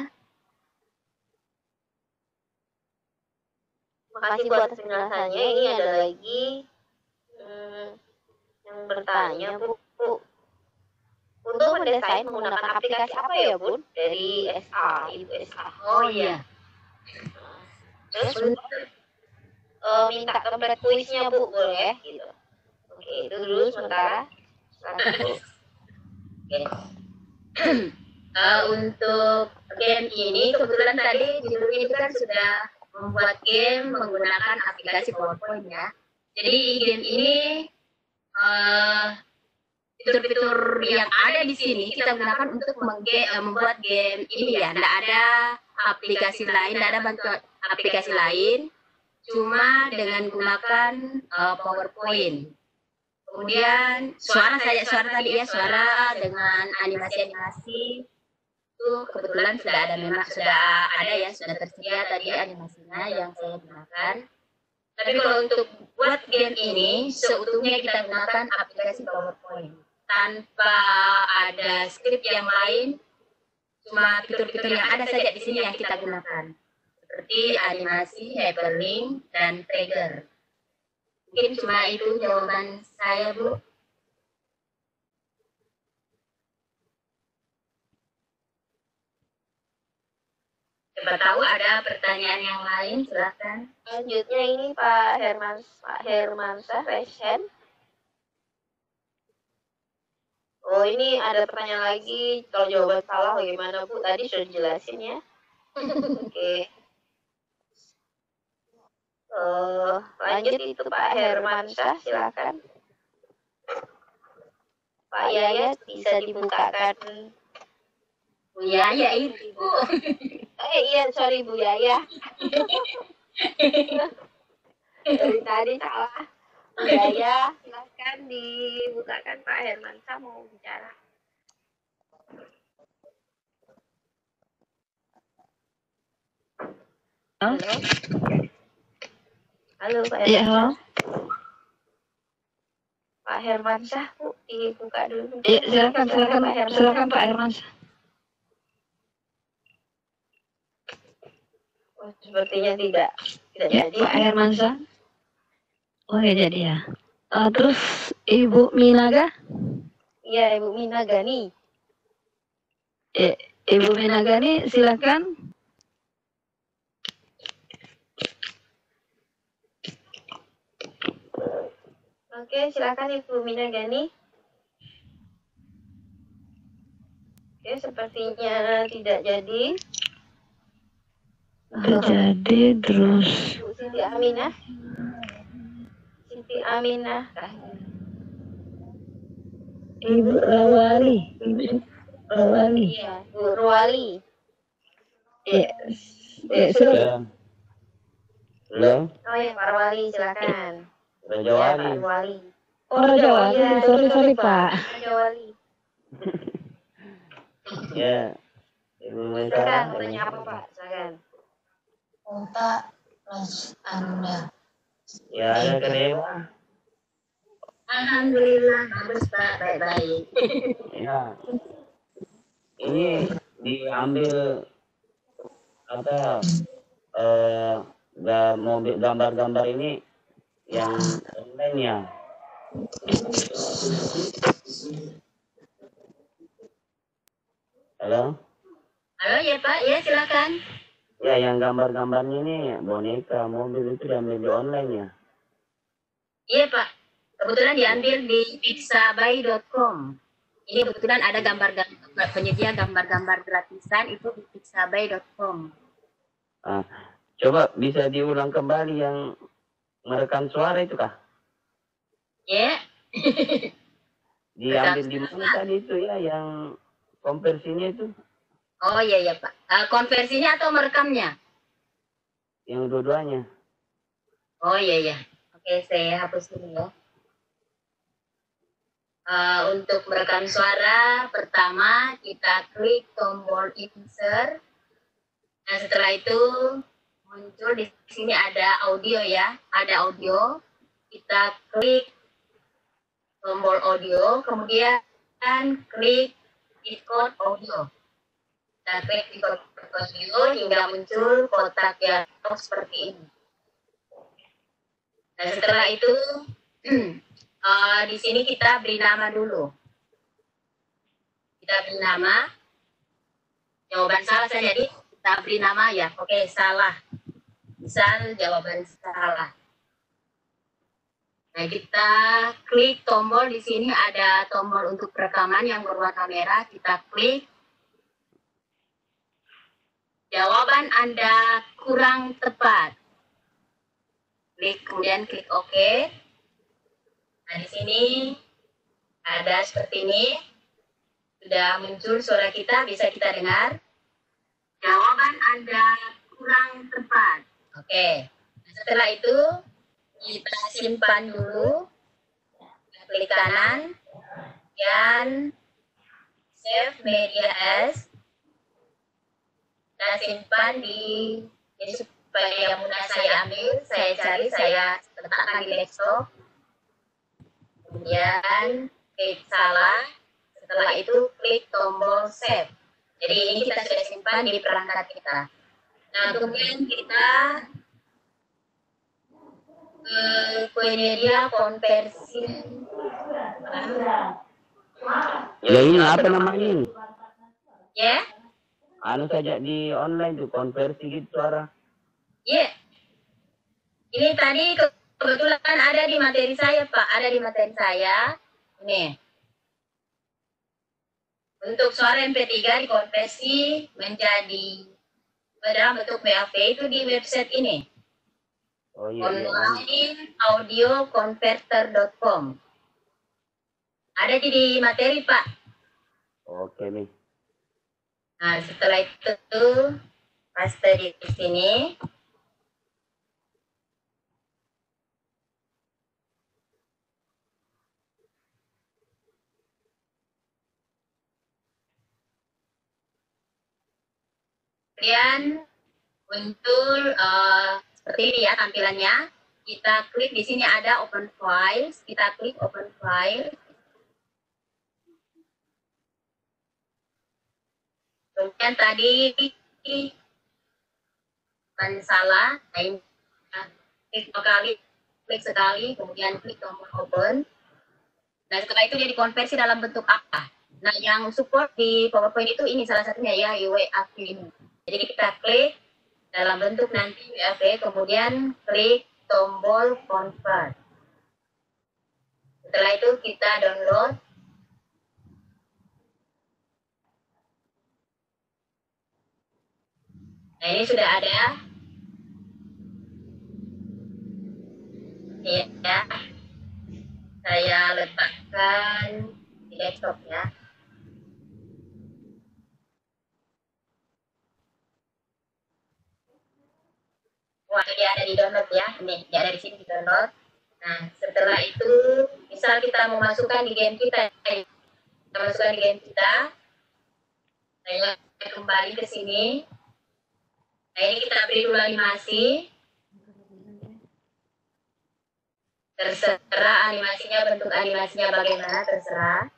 Terima kasih buat atas penjelasannya. Ini ada lagi hmm, yang bertanya, Bu. Bu. Untuk mendesain menggunakan aplikasi apa ya, Bu? Dari S A, Ibu S A. Oh iya. Terus uh, minta template kuisnya, Bu, boleh? Gitu. Oke, itu dulu sementara. Oke. Uh, untuk game ini kebetulan tadi judulnya itu kan sudah membuat game menggunakan aplikasi PowerPoint ya. Jadi game ini uh, fitur-fitur yang ada di sini kita gunakan untuk mengge uh, membuat game ini ya. Tidak ada aplikasi lain, tidak ada bantuan aplikasi lain, cuma dengan gunakan uh, PowerPoint. Kemudian suara saya suara tadi ya, suara dengan animasi-animasi itu kebetulan sudah ada, memang sudah ada ya, sudah tersedia tadi animasinya yang saya gunakan. Tapi kalau untuk buat game ini seutuhnya kita gunakan aplikasi PowerPoint tanpa ada skrip yang lain, cuma fitur-fitur yang ada saja di sini yang kita gunakan seperti animasi, hyperlink, dan trigger. Mungkin cuma itu jawaban saya, Bu. Coba tahu ada pertanyaan yang lain, silakan. Selanjutnya ini Pak Herman, Pak Hermansyah Fashion. Oh, ini ada pertanyaan lagi. Kalau jawaban salah bagaimana, Bu? Tadi sudah dijelasin ya. Oke. Uh, lanjut itu Pak Hermansyah, silakan. Pak Yaya bisa dibukakan. Bu Yaya itu, Bu. Eh iya, sorry Bu Yaya. Dari tadi salah. Bu Yaya, silakan dibukakan, Pak Hermansyah mau bicara. Halo. Halo Pak Hermansyah. Ya, halo. Pak Hermansyah, Bu, dibuka dulu. Ya, silakan, silakan, Pak Hermansyah. silakan Pak Hermansyah. Oh, sepertinya tidak, tidak Ya, jadi. Pak Hermansyah. Oh ya jadi ya. Uh, terus Ibu Minaga? Iya, Ibu Mina Gani. Ya, Ibu Minagani silakan. Oke, silakan Ibu Mina Gani. Oke, sepertinya tidak jadi. Tidak jadi terus. Bu Siti Aminah. Siti Aminah. Ibu Rawali. Ibu Rawali. Iya, Bu Ruwali. Ya, Eh, sudah. Ya. Belum? Oh ya, Pak Wali, silakan. Raja Ya, Wali. Pak Wali. Oh, Raja Wali. Iya, Sorry, sorry, Pak. Raja Wali. Ya. Ibu Silakan, Maisarah. mau tanya apa, Pak? Silakan. Minta Mas Anda. Ya, ada kedewa. Alhamdulillah, bagus Pak, baik-baik. Ya. Ini diambil apa eh ga- mobil gambar-gambar ini yang online ya. Halo? Halo ya Pak, ya silakan. Ya, yang gambar-gambarnya ini boneka, mobil itu diambil di online ya. Iya Pak, kebetulan diambil di pixabay dot com. Ini kebetulan ada gambar-gambar penyedia gambar-gambar gratisan itu di pixabay dot com. Ah, coba bisa diulang kembali yang merekam suara itu kah? Ya, Diambil di mana tadi itu ya yang konversinya itu? oh iya ya Pak. Eh, konversinya atau merekamnya? Yang dua-duanya. Oh iya ya. Oke, saya hapus dulu ya. Eh, untuk merekam suara, pertama kita klik tombol insert. Nah setelah itu muncul di sini ada audio ya, ada audio. Kita klik tombol audio, kemudian klik record audio. Kita klik record audio hingga muncul kotak dialog seperti ini. Nah setelah itu uh, di sini kita beri nama dulu. Kita beri nama. Jawaban salah saya jadi kita beri nama ya. Oke salah. Misal jawaban salah. Nah, kita klik tombol di sini ada tombol untuk rekaman yang berwarna merah. Kita klik. Jawaban Anda kurang tepat. Klik kemudian klik OK. Nah, di sini ada seperti ini. Sudah muncul suara kita, bisa kita dengar. Jawaban Anda kurang tepat. Oke. Nah, setelah itu kita simpan dulu, kita klik kanan, dan save media as, kita simpan di, jadi supaya mudah saya ambil, saya cari, saya letakkan di desktop, kemudian klik salah, setelah itu klik tombol save. Jadi ini kita sudah simpan di perangkat kita. Nah kemudian kita ke media konversi. Ya ini apa namanya ini? Ya? Anu saja di online tuh konversi gitu suara. Ya. Ini tadi ke- kebetulan ada di materi saya Pak, ada di materi saya. Ini. Untuk suara M P tiga dikonversi menjadi dalam bentuk W A V itu di website ini. Oh iya. iya. online audio converter dot com. Ada di materi Pak. Oke nih. Nah setelah itu paste di sini. Kemudian muncul uh, seperti ini ya tampilannya. Kita klik di sini ada open files, kita klik open file. Kemudian tadi bukan salah, saya klik sekali, klik sekali, kemudian klik tombol open. Nah setelah itu dia dikonversi dalam bentuk apa? Nah yang support di PowerPoint itu ini salah satunya ya W A V ini. Jadi kita klik dalam bentuk nanti W A V, kemudian klik tombol convert. Setelah itu kita download. Nah ini sudah ada. Ini ya. Saya letakkan di desktop ya. dia ada di download ya, ini dia ada di sini di download. Nah setelah itu misal kita mau masukkan di game kita, kita masukkan di game kita, saya kembali ke sini. Nah ini kita beri dulu animasi. Terserah animasinya, bentuk animasinya bagaimana, terserah.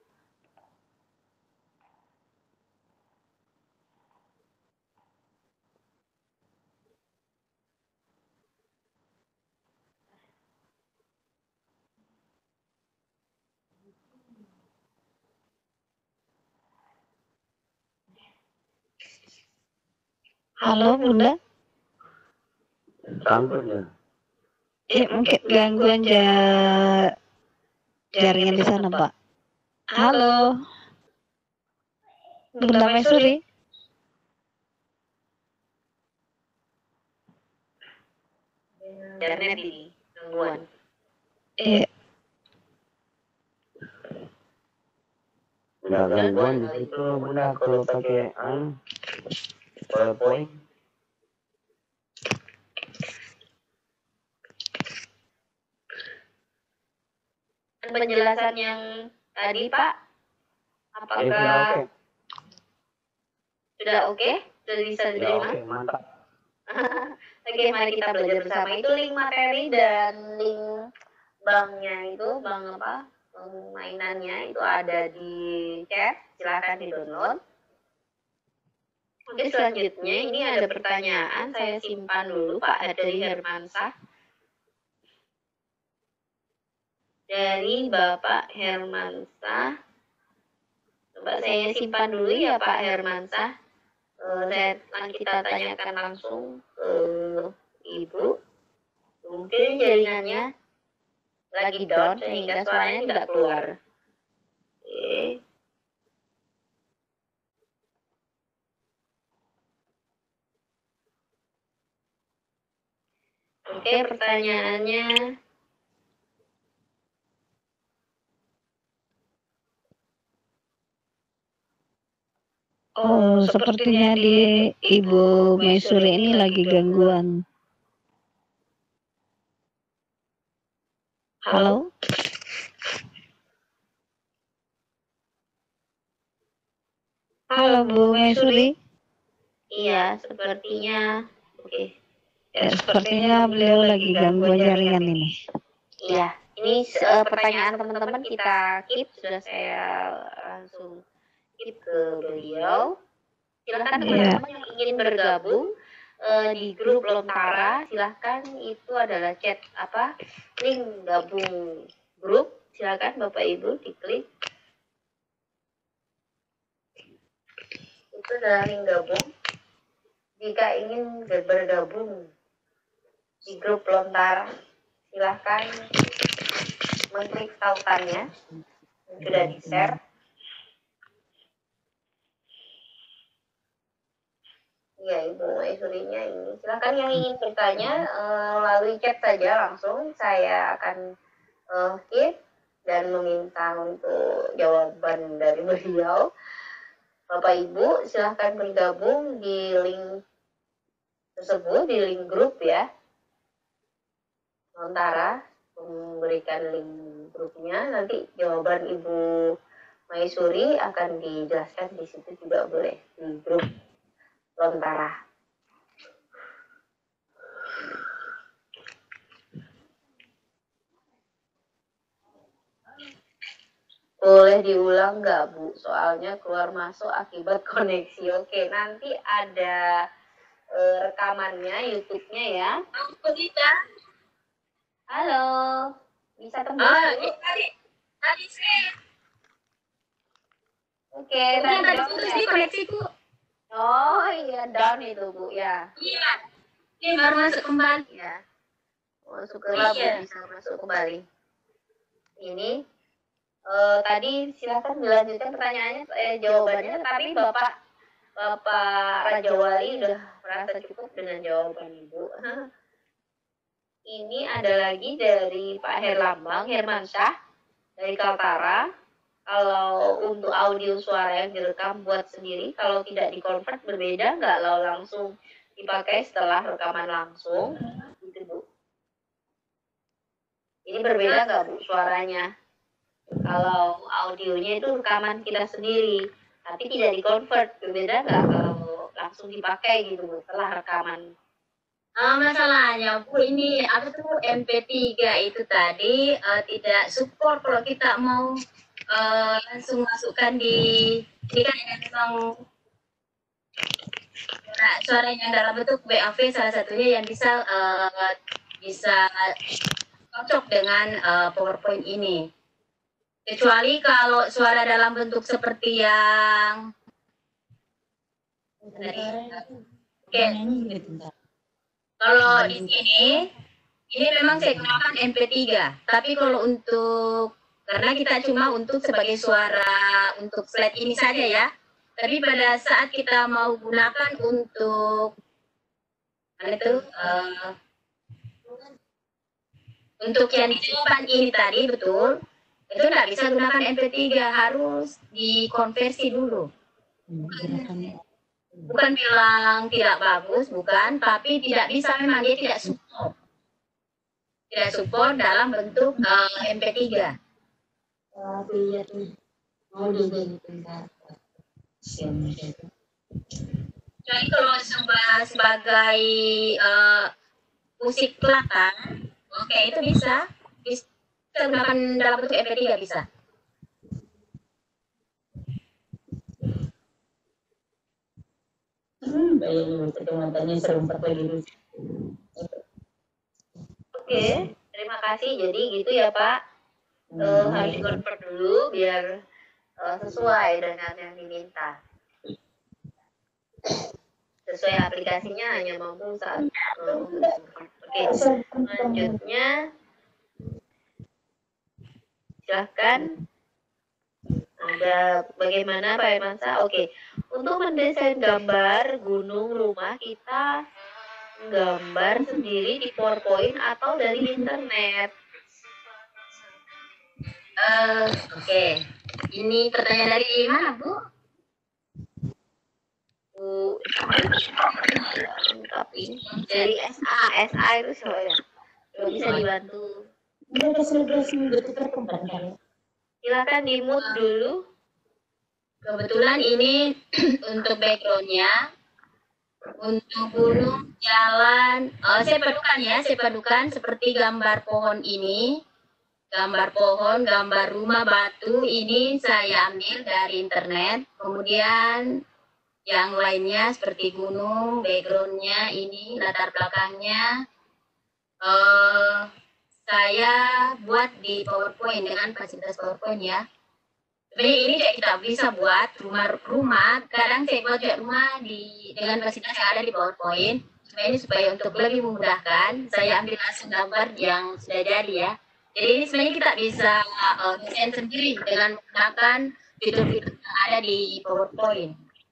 Halo Bunda. Sangkut ya. Eh, mungkin gangguan ja jaringan di sana, Pak. Halo. Bunda Maisuri. Internet ini gangguan. Eh, Nggak gangguan di situ Bunda kalau pakai an PowerPoint. Penjelasan yang tadi Pak, Eh, apakah sudah oke. sudah oke? Sudah bisa Ya diterima? oke, mantap. Oke, mari kita belajar bersama. Itu link materi dan link banknya itu, bank apa? Mainannya itu ada di chat, silahkan di download. Oke, selanjutnya ini ada pertanyaan, saya simpan dulu Pak dari Hermansah. Dari Bapak Hermansah. Coba saya simpan dulu ya Pak Hermansah. Uh, saya, kita tanyakan langsung ke Ibu. Mungkin jaringannya lagi down sehingga suaranya tidak keluar. Oke. Oke, pertanyaannya. oh, sepertinya di Ibu Maisuri ini lagi gangguan. Halo? Halo Bu Maisuri? Iya, sepertinya. Oke. Ya, sepertinya beliau lagi gangguan jaringan ini. Iya, ini uh, pertanyaan teman-teman kita keep, sudah saya langsung keep ke beliau. Silahkan teman-teman yang ingin bergabung uh, di grup Lontara, silahkan, itu adalah chat apa link gabung grup, silahkan Bapak Ibu diklik. Itu adalah link gabung. Jika ingin bergabung di grup Lontara, silahkan mengklik tautannya, sudah di share. Ya, Ibu Maisurinya ini. Silahkan yang ingin bertanya uh, melalui chat saja langsung. Saya akan uh, keep dan meminta untuk jawaban dari beliau. Bapak Ibu, silahkan bergabung di link tersebut, di link grup ya. Lontara memberikan link grupnya, nanti jawaban Ibu Maisuri akan dijelaskan di situ juga boleh di grup Lontara. Boleh diulang nggak Bu? Soalnya keluar masuk akibat koneksi. Oke, nanti ada uh, rekamannya YouTube-nya ya. Bisa. Halo, bisa tembus? Ah, tadi, tadi sih. Oke, Tadi tadi putus nih koneksiku. Oh iya, down itu Bu ya. Iya. Ini baru masuk kembali. Ya. Oh, syukurlah Bu Iya. bisa masuk kembali. Ini uh, tadi silakan dilanjutkan pertanyaannya, eh, jawabannya. Tapi Bapak Bapak Raja Wali udah merasa cukup dengan jawaban Ibu. Ini ada lagi dari Pak Herlambang Hermansyah dari Kaltara. Kalau untuk audio suara yang direkam buat sendiri, kalau tidak dikonvert berbeda nggak? Lalu langsung dipakai setelah rekaman langsung, gitu Bu. Ini berbeda nggak Bu suaranya? Kalau audionya itu rekaman kita sendiri, tapi tidak di-convert, berbeda nggak kalau langsung dipakai gitu Bu, setelah rekaman? Uh, masalahnya Bu, ini apa tuh M P tiga itu tadi uh, tidak support kalau kita mau uh, langsung masukkan di ini kan ada memang suara, suara yang dalam bentuk W A V salah satunya yang bisa uh, bisa cocok dengan uh, PowerPoint ini. Kecuali kalau suara dalam bentuk seperti yang dari oke. Okay. Kalau di sini, ini memang saya gunakan M P tiga. Tapi kalau untuk, karena kita cuma untuk sebagai suara untuk slide ini saja ya. Tapi pada saat kita mau gunakan untuk, mana itu, uh, untuk yang di depan ini tadi, betul, itu nggak bisa gunakan M P tiga, harus dikonversi dulu. Bukan bilang tidak bagus, bukan, tapi tidak bisa, memang dia tidak support. Tidak support dalam bentuk uh, M P tiga. Jadi kalau sebagai uh, musik kelatan, oke okay, itu bisa, bisa gunakan dalam bentuk M P tiga bisa. Oke, terima kasih. Jadi gitu ya Pak, uh, harus di-convert dulu biar uh, sesuai dengan yang diminta. Sesuai aplikasinya hanya mampu saat uh, oke, selanjutnya silahkan. Ada bagaimana Pak Hermansyah? Oke, untuk mendesain gambar gunung rumah kita gambar sendiri di PowerPoint atau dari internet? Uh, Oke, okay. Ini pertanyaan dari mana Bu? Bu, dari S A, S A itu soalnya. Kalau bisa dibantu. Silakan di mute dulu. Kebetulan ini untuk backgroundnya, untuk gunung, jalan, oh, saya padukan ya, saya padukan seperti gambar pohon ini, gambar pohon, gambar rumah batu, ini saya ambil dari internet. Kemudian yang lainnya seperti gunung, backgroundnya ini, latar belakangnya, uh, saya buat di PowerPoint dengan fasilitas PowerPoint ya. Sebenarnya ini juga kita bisa buat rumah-rumah. Kadang saya buat juga rumah di dengan fasilitas yang ada di PowerPoint. Sebenarnya supaya untuk lebih memudahkan, saya ambil langsung gambar yang sudah jadi ya. Jadi ini sebenarnya kita bisa uh, desain sendiri dengan menggunakan fitur-fitur yang ada di PowerPoint.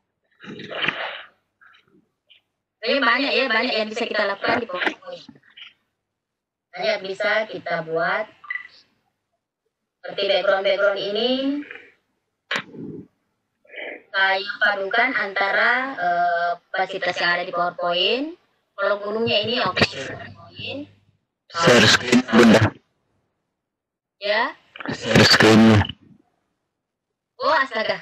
Sebenarnya banyak ya, banyak yang bisa kita lakukan di PowerPoint. Banyak bisa kita buat seperti background-background ini saya padukan antara uh, fasilitas yang ada di PowerPoint. Kalau gunungnya ini oke okay, PowerPoint. Share screen Bunda. Ya. Share screen. Oh astaga.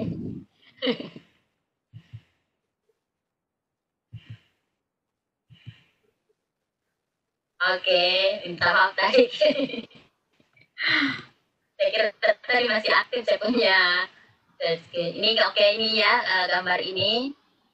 Oke, minta maaf tadi. Saya kira tadi masih aktif saya punya. Ini oke ini ya gambar ini.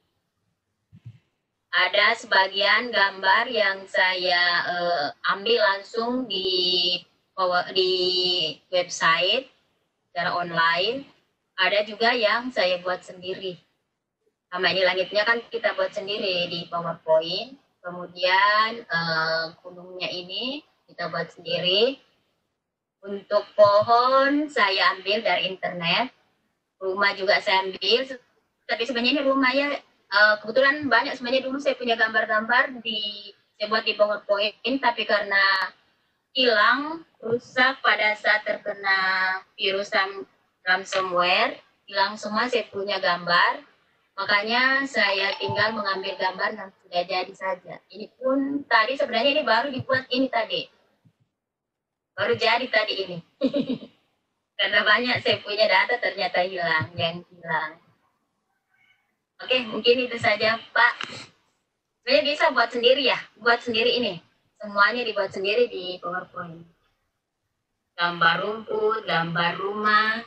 Ada sebagian gambar yang saya uh, ambil langsung di di website secara online. Ada juga yang saya buat sendiri. Sama ini langitnya kan kita buat sendiri di PowerPoint. Kemudian uh, gunungnya ini kita buat sendiri. Untuk pohon saya ambil dari internet. Rumah juga saya ambil. Tapi sebenarnya ini rumahnya uh, kebetulan banyak sebenarnya dulu saya punya gambar-gambar di saya buat di PowerPoint. Tapi karena hilang, rusak pada saat terkena virus ransomware, hilang semua saya punya gambar. Makanya saya tinggal mengambil gambar yang sudah jadi saja. Ini pun tadi sebenarnya ini baru dibuat ini tadi. Baru jadi tadi ini. Karena banyak saya punya data ternyata hilang, yang hilang. Oke, mungkin itu saja Pak. Sebenarnya bisa buat sendiri ya, buat sendiri ini. Semuanya dibuat sendiri di PowerPoint. Gambar rumput, gambar rumah.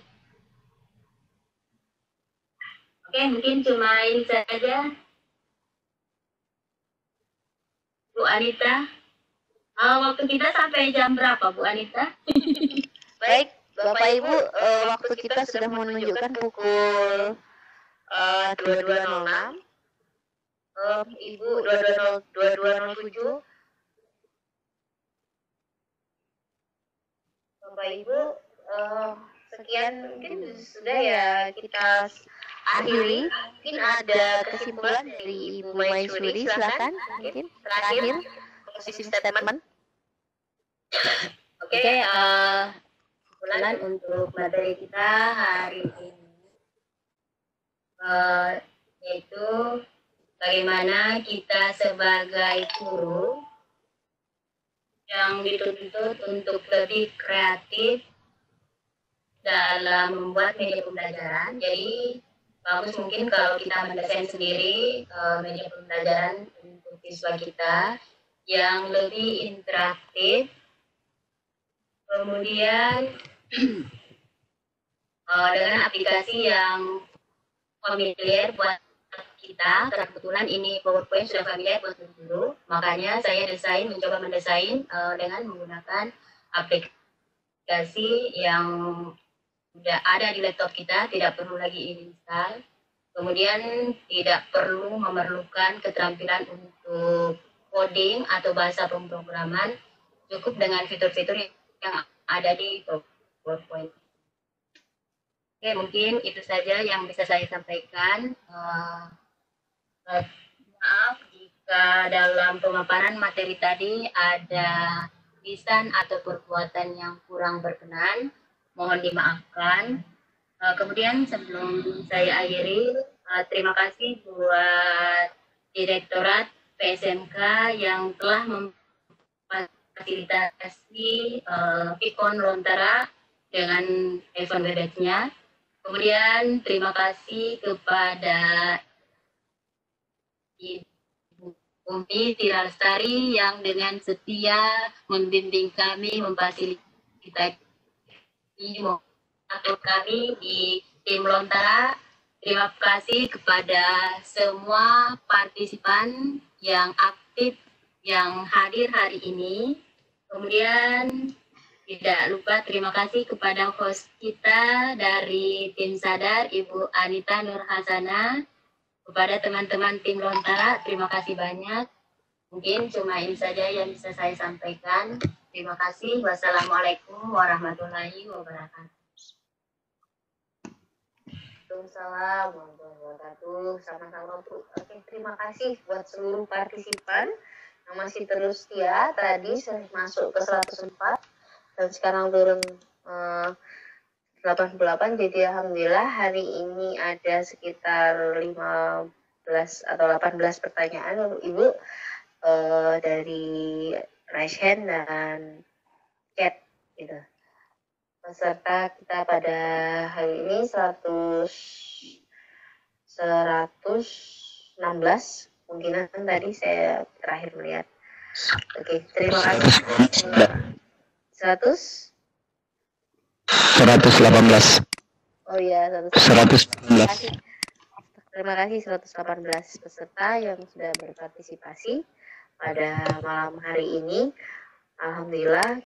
Oke, mungkin cuma ini saja. Bu Anita. Uh, waktu kita sampai jam berapa, Bu Anita? Baik, Bapak Ibu, uh, waktu kita sudah menunjukkan pukul uh, dua puluh dua nol enam. Uh, Ibu dua puluh dua nol tujuh. Bapak Ibu, uh, sekian mungkin sudah ya kita akhiri. Mungkin ada kesimpulan dari Ibu Maisuri, silakan. Mungkin terakhir closing statement. Oke, okay, uh, kesimpulan untuk materi kita hari ini uh, yaitu bagaimana kita sebagai guru yang dituntut untuk lebih kreatif dalam membuat media pembelajaran. Jadi bagus mungkin kalau kita mendesain sendiri uh, media pembelajaran untuk siswa kita yang lebih interaktif. Kemudian uh, dengan aplikasi yang familiar buat kita, karena kebetulan ini PowerPoint sudah familiar buat guru, makanya saya desain, mencoba mendesain uh, dengan menggunakan aplikasi yang sudah ada di laptop kita, tidak perlu lagi install. Kemudian tidak perlu memerlukan keterampilan untuk coding atau bahasa pemrograman, cukup dengan fitur-fitur yang ada di PowerPoint. Oke, mungkin itu saja yang bisa saya sampaikan. Uh, uh, maaf jika dalam pemaparan materi tadi ada lisan atau perbuatan yang kurang berkenan. Mohon dimaafkan. Uh, kemudian sebelum saya akhiri, uh, terima kasih buat Direktorat P S M K yang telah memfasilitasi uh, Pikon Lontara dengan event Webex-nya. Kemudian terima kasih kepada Ibu Umi Tiralestari yang dengan setia membimbing kami, memfasilitasi atau kami di tim Lontara. Terima kasih kepada semua partisipan yang aktif yang hadir hari ini. Kemudian tidak lupa terima kasih kepada host kita dari tim Sadar, Ibu Anita Nur Hasana. Kepada teman-teman tim Lontara, terima kasih banyak. Mungkin cuma ini saja yang bisa saya sampaikan. Terima kasih. Wassalamualaikum warahmatullahi wabarakatuh. Waalaikumsalam warahmatullahi wabarakatuh. Sama-sama Bu. Oke, terima kasih buat seluruh partisipan yang masih terus setia. Tadi sudah masuk ke seratus empat dan sekarang turun eh, delapan puluh delapan. Jadi alhamdulillah hari ini ada sekitar lima belas atau delapan belas pertanyaan Ibu eh, dari raise hand dan chat gitu. Peserta kita pada hari ini seratus enam belas kemungkinan tadi saya terakhir melihat. Oke, terima kasih. seratus seratus delapan belas. Oh iya, seratus delapan belas. Terima kasih seratus delapan belas peserta yang sudah berpartisipasi pada malam hari ini. Alhamdulillah